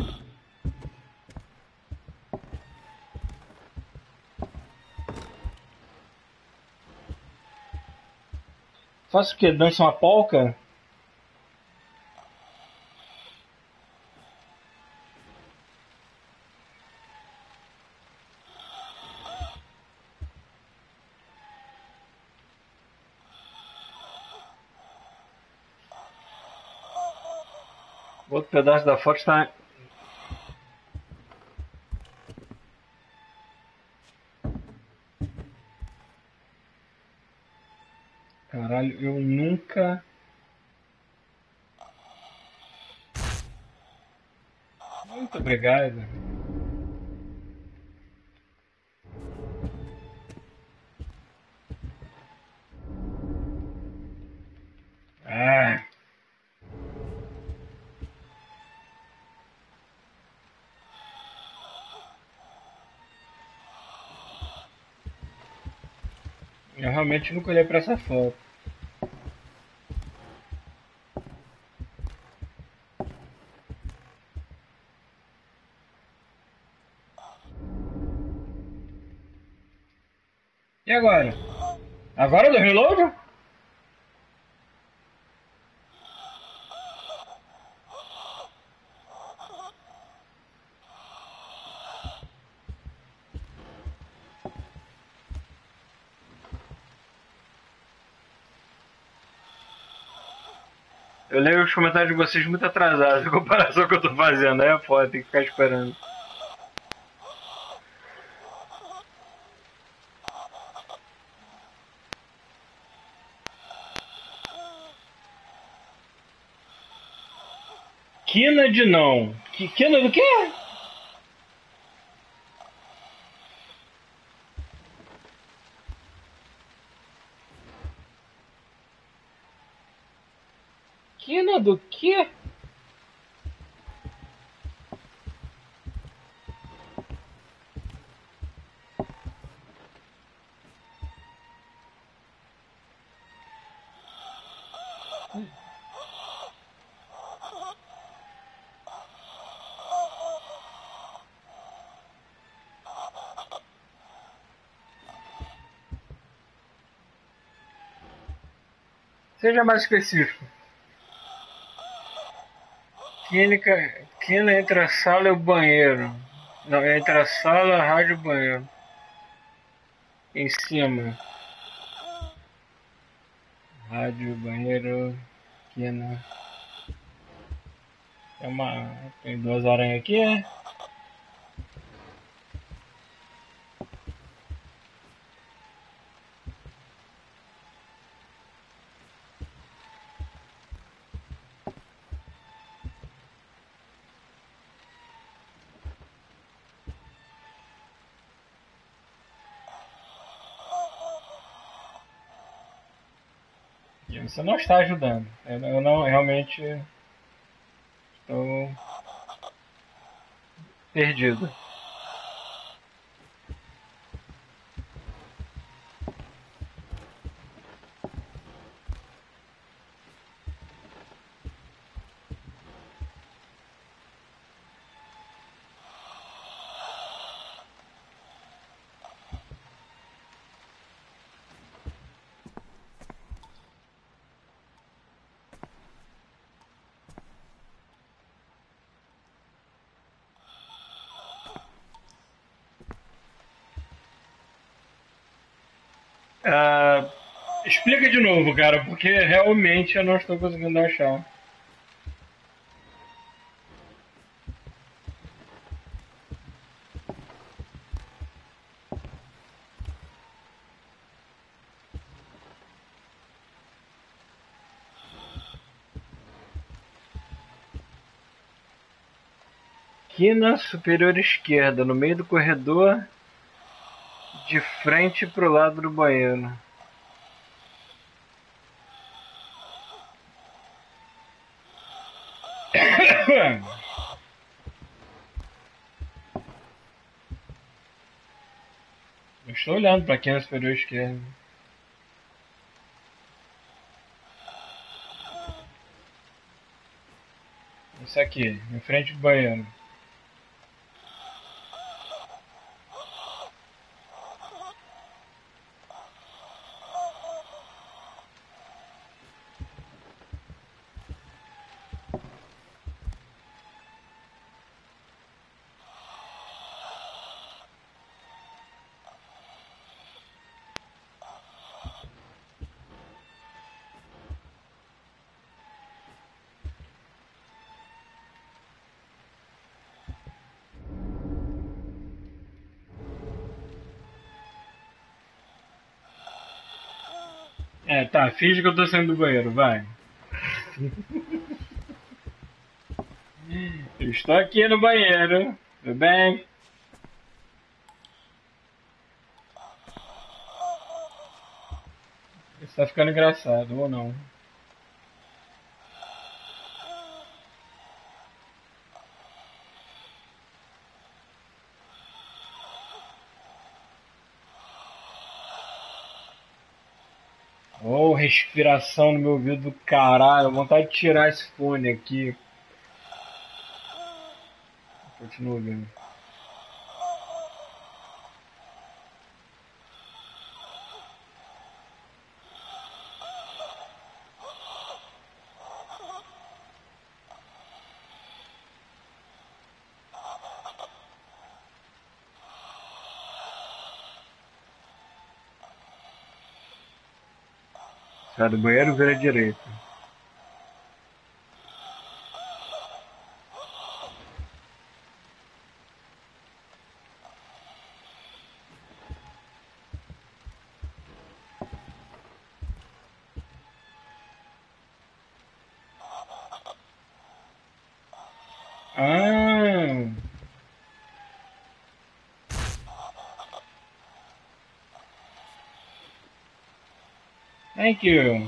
Faço o quê? Dança uma polca? Outro pedaço da foto está... Caralho, eu nunca... Muito obrigado. Ah... Eu realmente nunca olhei pra essa foto. E agora? Agora do reload? Eu leio os comentários de vocês muito atrasados em comparação com o que eu tô fazendo. Aí é foda, tem que ficar esperando. Quina de não. Que, quina do quê? Quina do quê? Seja mais específico. Química, quina entre a sala e o banheiro. Não, entre a sala, a rádio e o banheiro. Em cima. Rádio, banheiro, quina. Tem uma. Tem duas aranhas aqui, é? E você não está ajudando. Eu eu não realmente estou perdido. Ah, explica de novo, cara, porque realmente eu não estou conseguindo achar. Quina superior esquerda, no meio do corredor, de frente pro lado do banheiro. Eu estou olhando para quina superior esquerda. Isso aqui, em frente do banheiro. É, tá, finge que eu tô saindo do banheiro, vai. Eu estou aqui no banheiro, tudo bem? Isso tá ficando engraçado, ou não? Oh, respiração no meu ouvido do caralho, vontade de tirar esse fone aqui. Continua ouvindo. Sai do banheiro, vira à direita. Ah, thank you.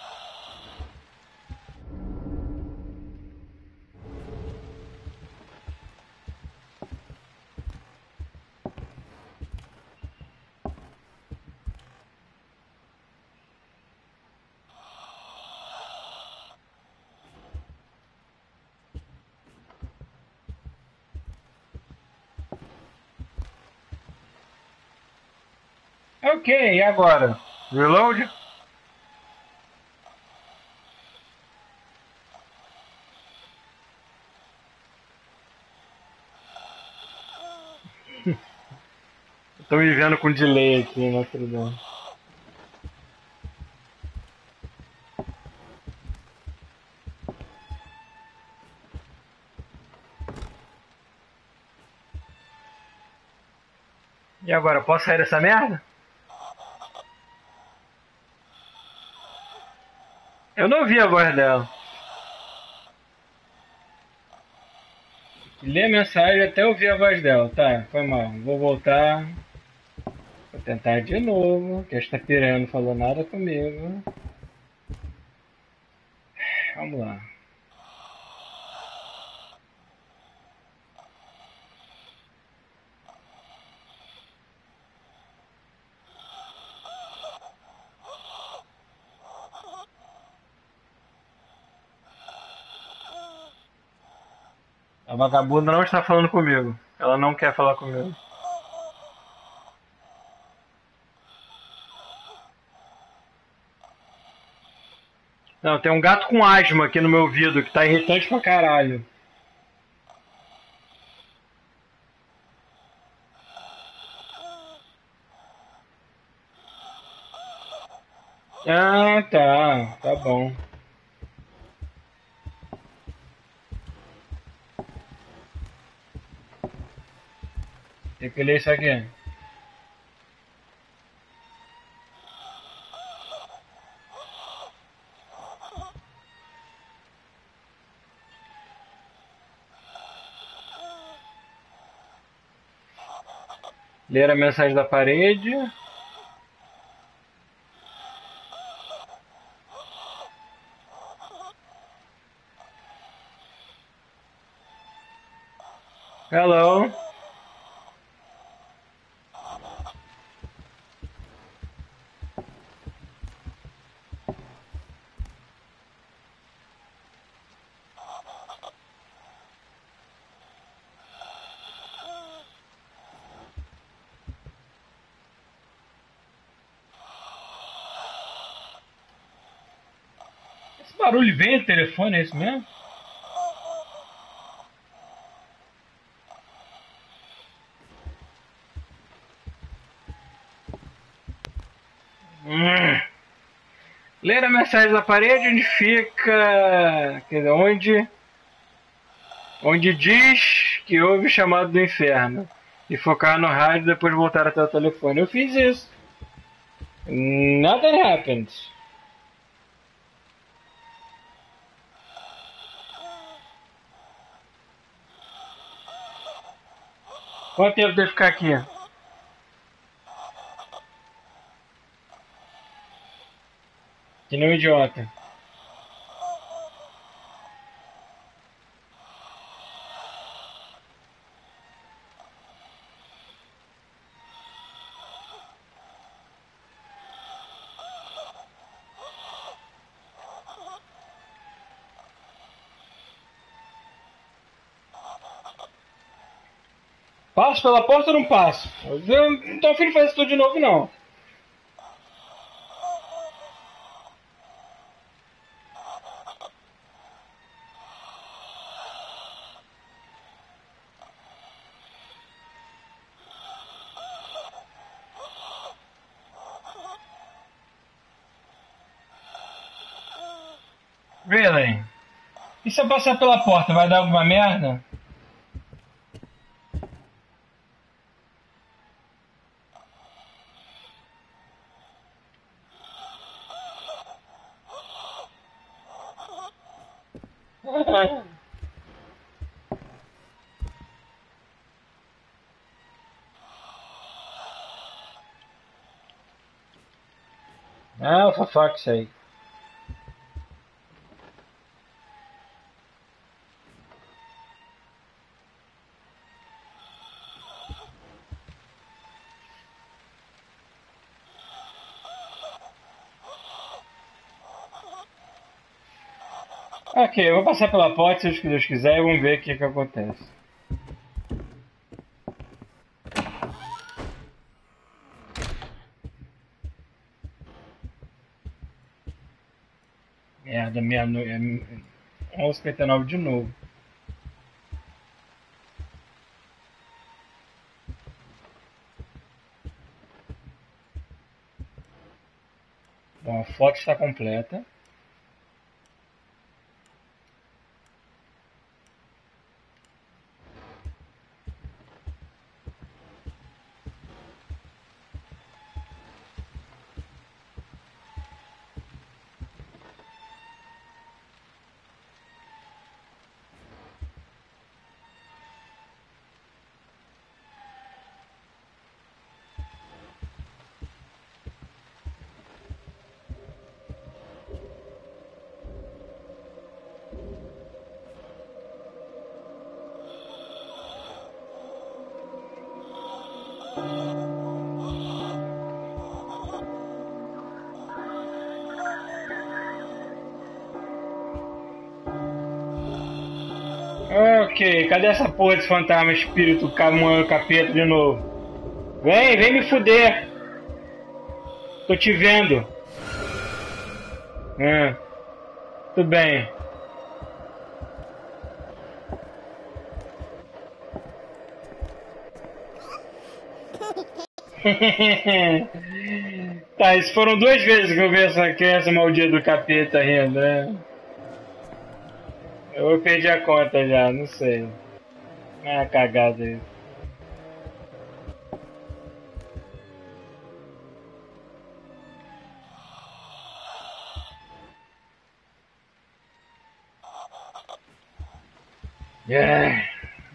Ok, e agora? Reload? Tô me vendo com delay aqui, Notre Dame. E agora, posso sair dessa merda? Eu não ouvi a voz dela. Lê a mensagem até ouvir a voz dela. Tá, foi mal. Vou voltar. Vou tentar de novo. Que esta piranha não falou nada comigo. Vamos lá. A vagabunda não está falando comigo. Ela não quer falar comigo. Não, tem um gato com asma aqui no meu ouvido que tá irritante pra caralho. Ah, tá. Tá bom. Tem que ler isso aqui. Ler a mensagem da parede. Hello. Esse barulho vem do telefone, é isso mesmo? Hum. Ler a mensagem da parede onde fica. Quer dizer, onde. Onde diz que houve chamado do inferno. E focar no rádio e depois voltar até o telefone. Eu fiz isso. Nothing happened. Quanto tempo deve ficar aqui? Que nem um idiota. Passo pela porta ou não passo? Eu não tô afim de fazer isso tudo de novo, não. Really? E se eu passar pela porta, vai dar alguma merda? Ah, for fuck's sake. Ok, eu vou passar pela porta, se Deus quiser, e vamos ver o que, que acontece. Merda, meia-noite. onze e cinquenta e nove de novo. Bom, a foto está completa. Ok, cadê essa porra desse fantasma, espírito, camão, capeta de novo? Vem, vem me fuder. Tô te vendo. Ah, tudo bem. Tá, isso foram duas vezes que eu vi essa criança maldita do capeta rindo, né? Eu perdi a conta já, não sei. Ah, cagada isso. Yeah.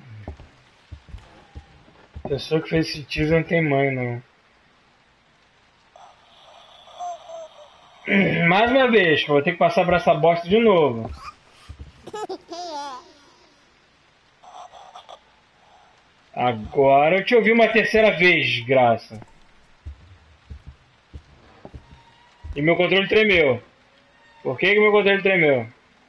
A pessoa que fez esse teaser não tem mãe, não. Mais uma vez, vou ter que passar por essa bosta de novo. Agora eu te ouvi uma terceira vez, desgraça. E meu controle tremeu. Por que que meu controle tremeu?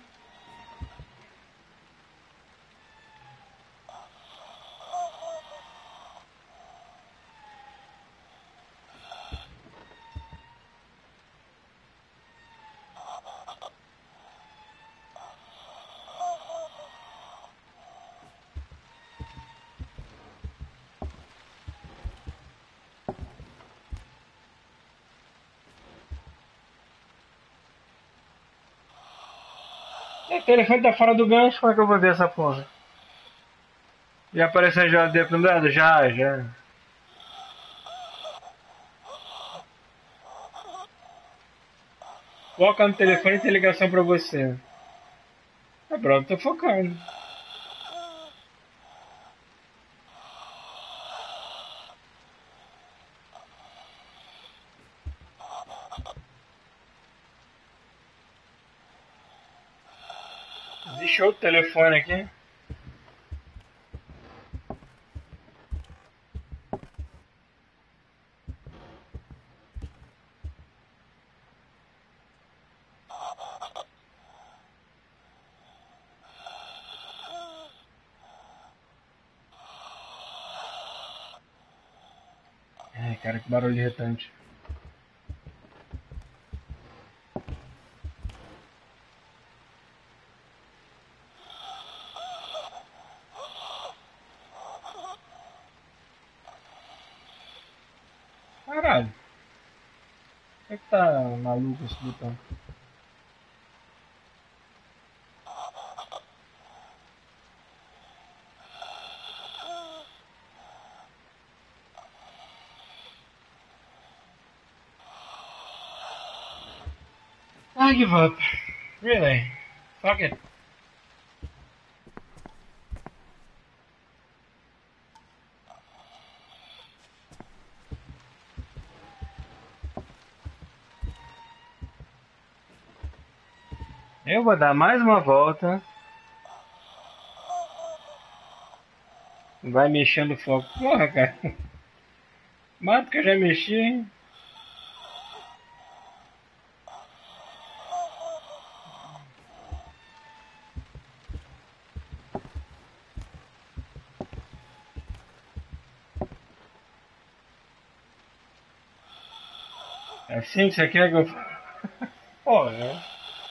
O telefone tá fora do gancho, como é que eu vou ver essa porra? Já apareceu a geladeira pendurada? Já, já. Foca no telefone e tem ligação pra você. Tá pronto, tô focando. Deixa outro telefone aqui. Ai, cara, que barulho irritante. Caralho. Por que que tá maluco esse botão? I give up. Really. Fuck it. Eu vou dar mais uma volta. Vai mexendo o foco. Porra, cara. Mato que eu já mexi, hein? É assim que você quer que eu... Pô, é...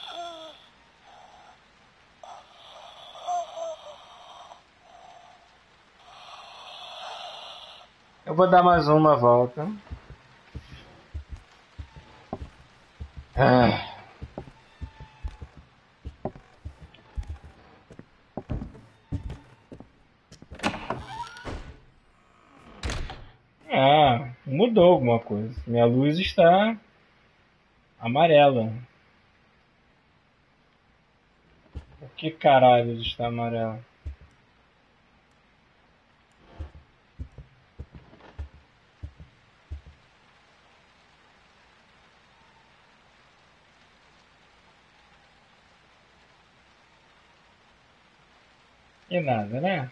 Eu vou dar mais uma volta. Ah. Ah, mudou alguma coisa. Minha luz está amarela. Por que caralho está amarela? E nada, né?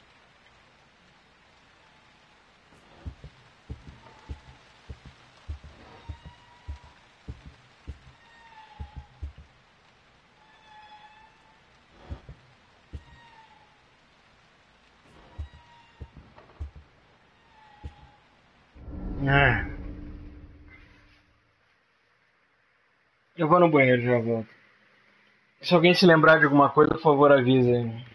Ah. Eu vou no banheiro e já volto. Se alguém se lembrar de alguma coisa, por favor, avise aí.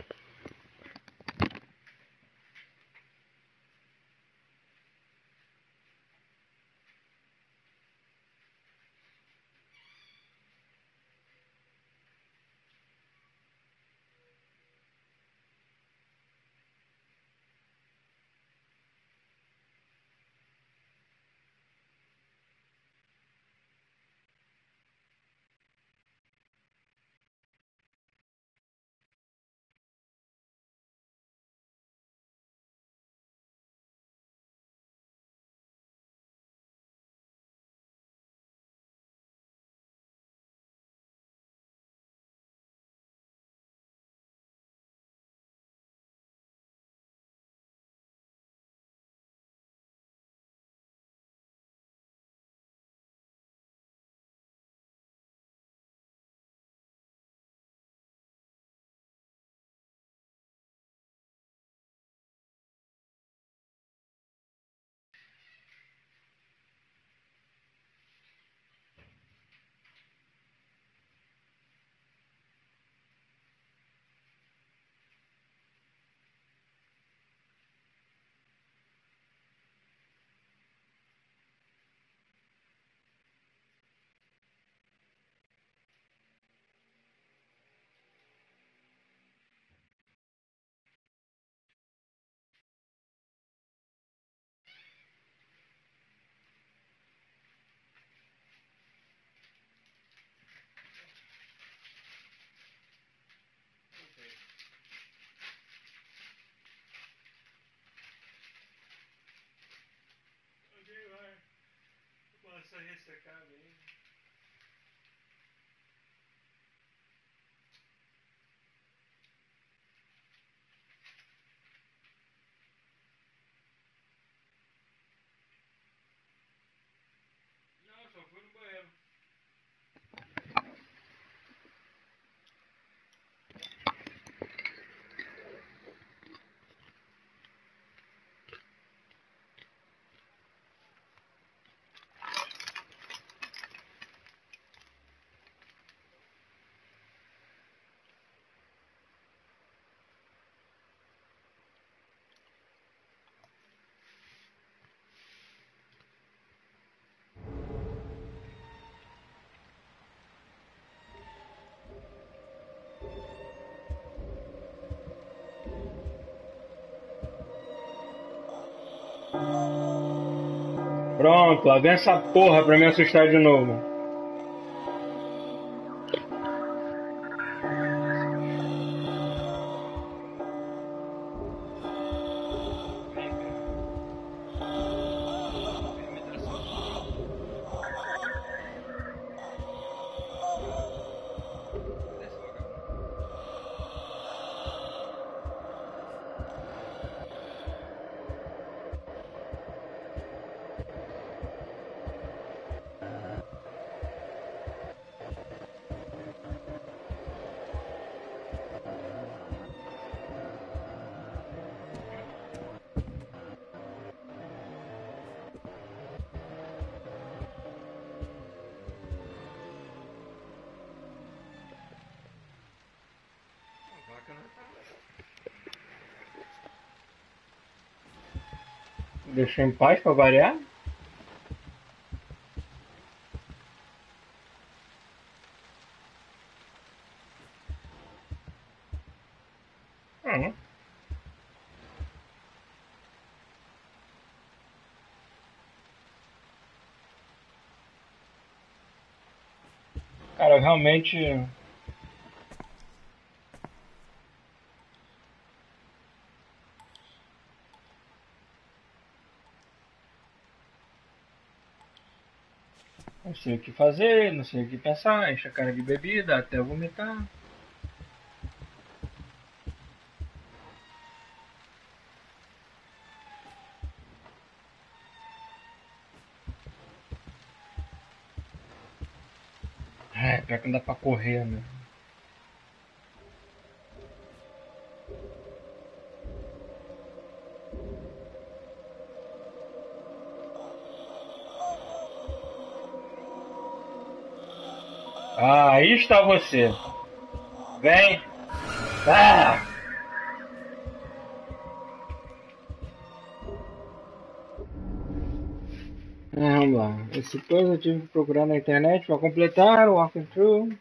Começa a ressecar bem. Não, só fui no banheiro. Pronto, lá vem essa porra pra me assustar de novo. Deixou em paz pra variar? Uhum. Cara, eu realmente. Não sei o que fazer, não sei o que pensar, enche a cara de bebida até vomitar. É, pior que não dá pra correr, né? Ah, aí está você. Vem. Ah! É, vamos lá. Esse coisa eu tive que procurar na internet para completar o walking through.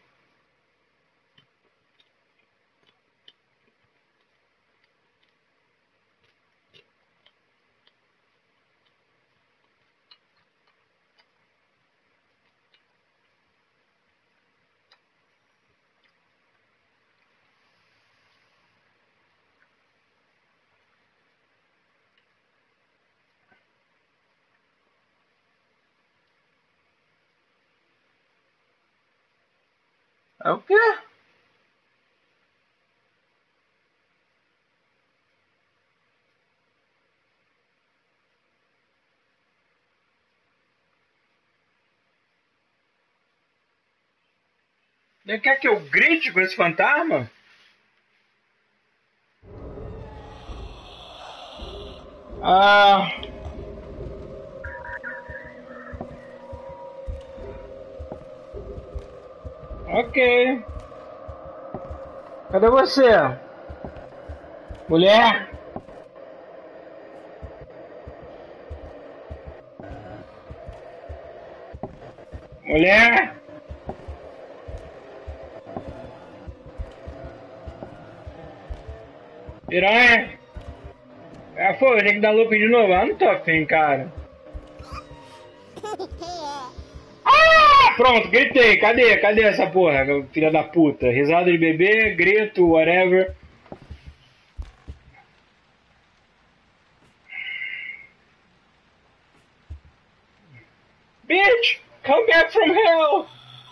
É o quê? Ele quer que eu grite com esse fantasma? Ah. Ok. Cadê você? Mulher? Mulher? Piranha? Ah, pô, eu tenho que dar loop de novo. Ah, não tô afim, cara. Ah, pronto, gritei. Cadê? Cadê essa porra, filha da puta? Risada de bebê, grito, whatever. Bitch, come back from hell.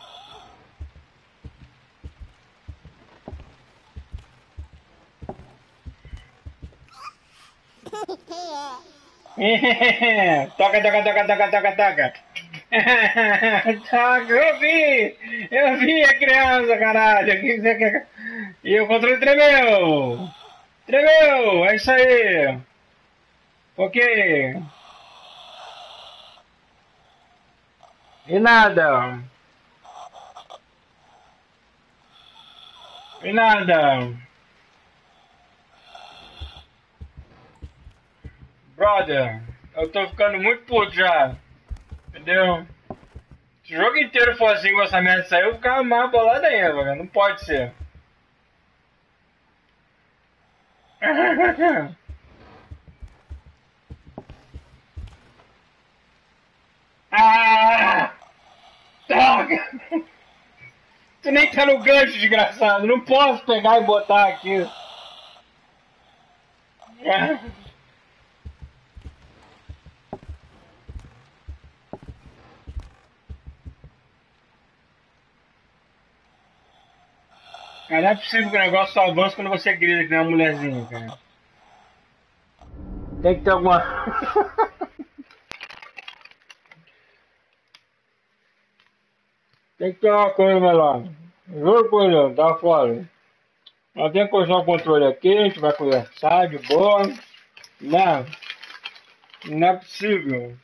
Toca, toca, toca, toca, toca, toca. Toca, eu vi! Eu vi a criança, caralho! O que você quer? E o controle tremeu! Tremeu! É isso aí! Ok! E nada! E nada! Brother, eu tô ficando muito puto já! Entendeu? Se o jogo inteiro for assim com essa merda sair, eu vou ficar mais bolado ainda, cara. Não pode ser. Ah! Droga! Tu nem tá no gancho, desgraçado. Não posso pegar e botar aqui. Cara, não é possível que o negócio só avança quando você grita que nem uma mulherzinha, cara. Tem que ter alguma. Tem que ter uma coisa melhor. Juro por Deus, tá fora. Nós temos que colocar o controle aqui, a gente vai conversar de boa. Não, não é possível.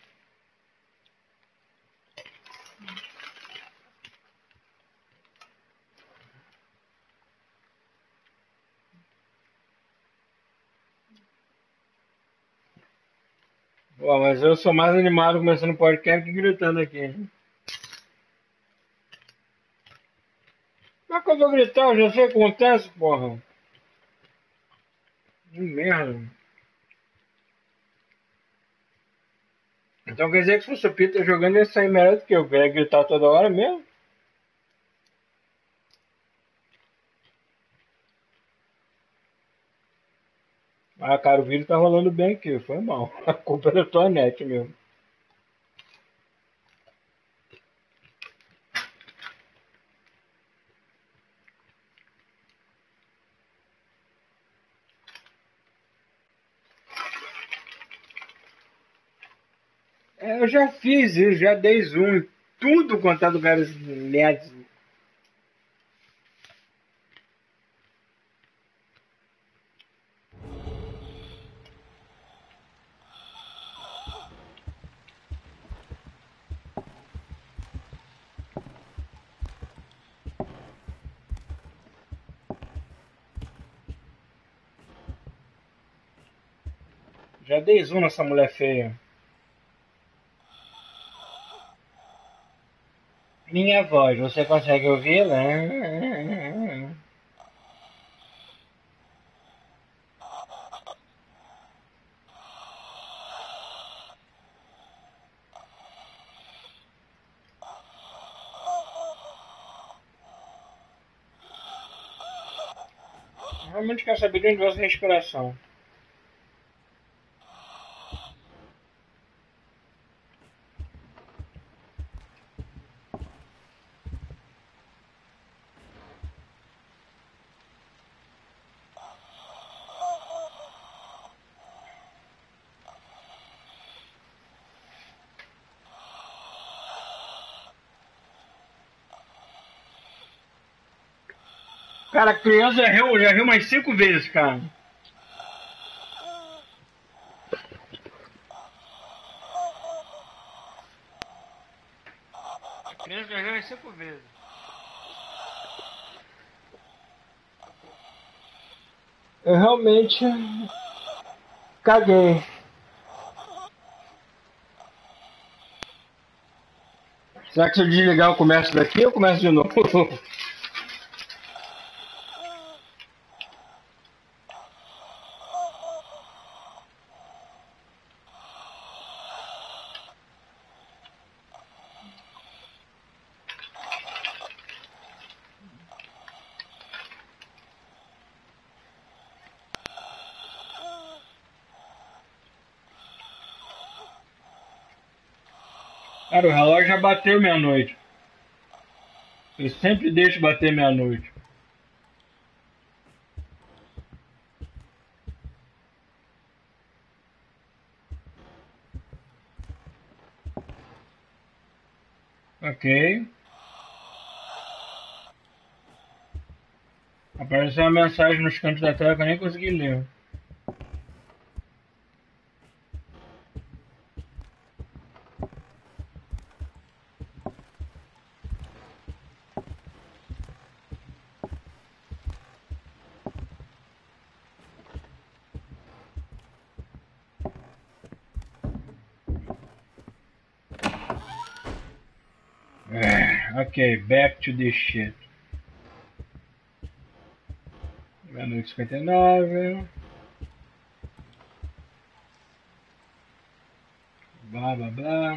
Pô, mas eu sou mais animado começando o podcast que gritando aqui. Como é que eu vou gritar? Eu já sei o que acontece, porra. Que merda. Então quer dizer que se fosse o Peter jogando ia sair melhor do que eu. Eu ia gritar toda hora mesmo? Ah, cara, o vídeo tá rolando bem aqui. Foi mal. A culpa é da tua net mesmo. É, eu já fiz isso, já dei zoom em tudo quanto é lugares merda. Já dei zoom nessa mulher feia. Minha voz, você consegue ouvi-la? Realmente quero saber de onde vem essa respiração. Cara, a criança já riu, já riu umas cinco vezes, cara. A criança já riu umas cinco vezes. Eu realmente caguei. Será que se eu desligar eu começo daqui ou eu começo de novo? Cara, o relógio já bateu meia-noite. Eu sempre deixo bater meia-noite. Ok. Apareceu uma mensagem nos cantos da tela que eu nem consegui ler. Ok, back to this shit. Meia-noite e cinquenta e nove. Blá blá blá.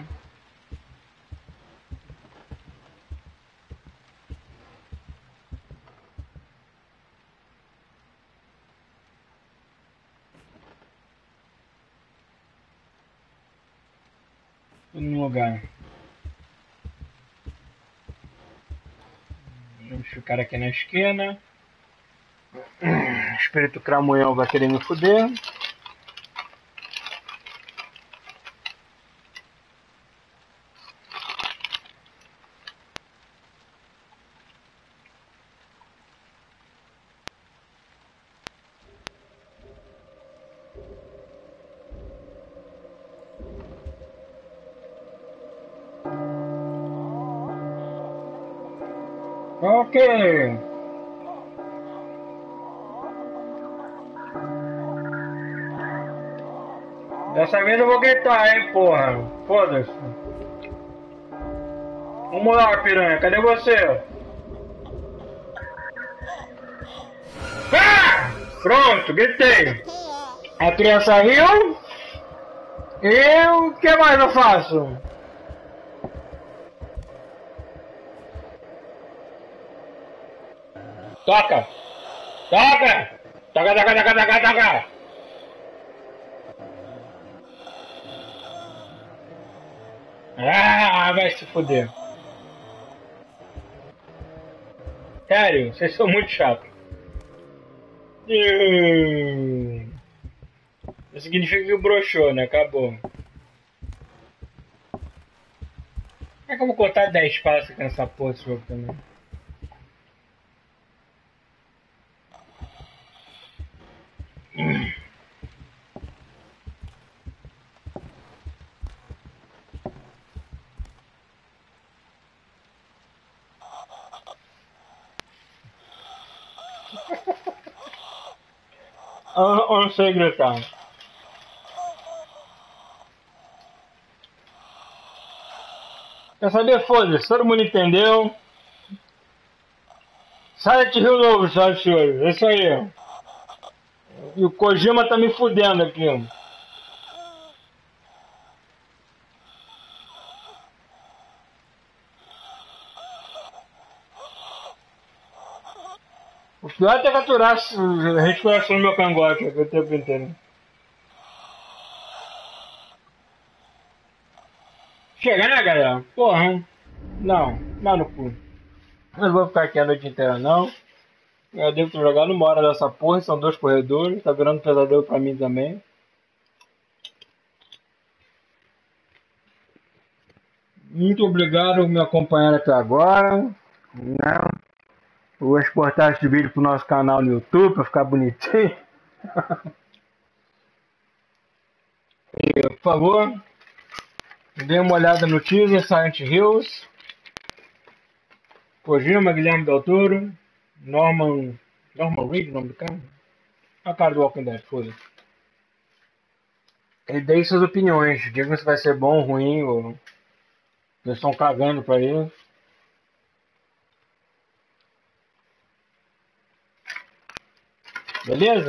Tudo no lugar. Vamos ficar aqui na esquina. O espírito cramunhão vai querer me fuder. Ok. Dessa vez eu vou gritar, hein, porra. Foda-se. Vamos lá, piranha. Cadê você? Ah! Pronto, gritei. A criança riu. E o que mais eu faço? Toca! Toca! Toca, toca, toca, toca, toca! Ah, vai se fuder. Sério, vocês são muito chatos. Hum. Isso significa que broxou, né? Acabou. Como é que eu vou contar dez passos aqui nessa porra desse jogo também? Hum. Eu, eu não sei gritar. Quer saber? Foda-se, todo mundo entendeu. Silent Hill novo, senhoras e senhores. É isso aí. E o Kojima tá me fudendo aqui. O pior é ter capturar a respiração no meu cangote aqui o tempo inteiro. Chega, né, galera? Porra. Não, não no cu. Eu não vou ficar aqui a noite inteira, não. Eu devo ter jogado uma hora dessa porra, são dois corredores. Tá virando pesadelo pra mim também. Muito obrigado por me acompanhar até agora. Né? Vou exportar esse vídeo pro nosso canal no YouTube pra ficar bonitinho. E, por favor, dê uma olhada no teaser Silent Hills. Kojima, Guilherme Del Toro, Norman. Norman Reed, o nome do cara? A cara do Walking Dead, foda-se. E dê suas opiniões. Diga se vai ser bom, ruim, ou eles estão cagando pra ele. Beleza?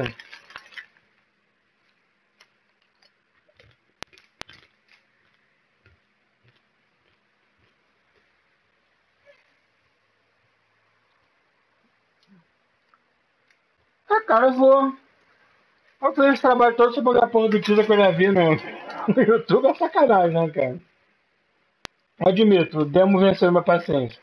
Ah, cara, eu vou. Eu fiz esse trabalho todo sobre a porra do teaser que eu já vi no, no YouTube. É sacanagem, né, cara? Admito, o demo venceu minha paciência.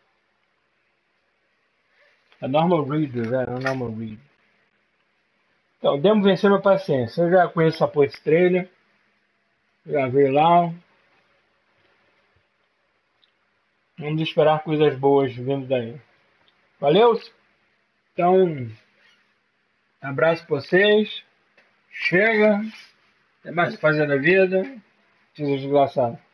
É Normal Reed, velho, é Normal Reed. Então, o demo venceu minha paciência. Eu já conheço essa porra desse trailer. Já vi lá. Vamos esperar coisas boas vindo daí. Valeu? Então, abraço pra vocês. Chega. Tem mais o que fazer da vida. Teaser desgraçado.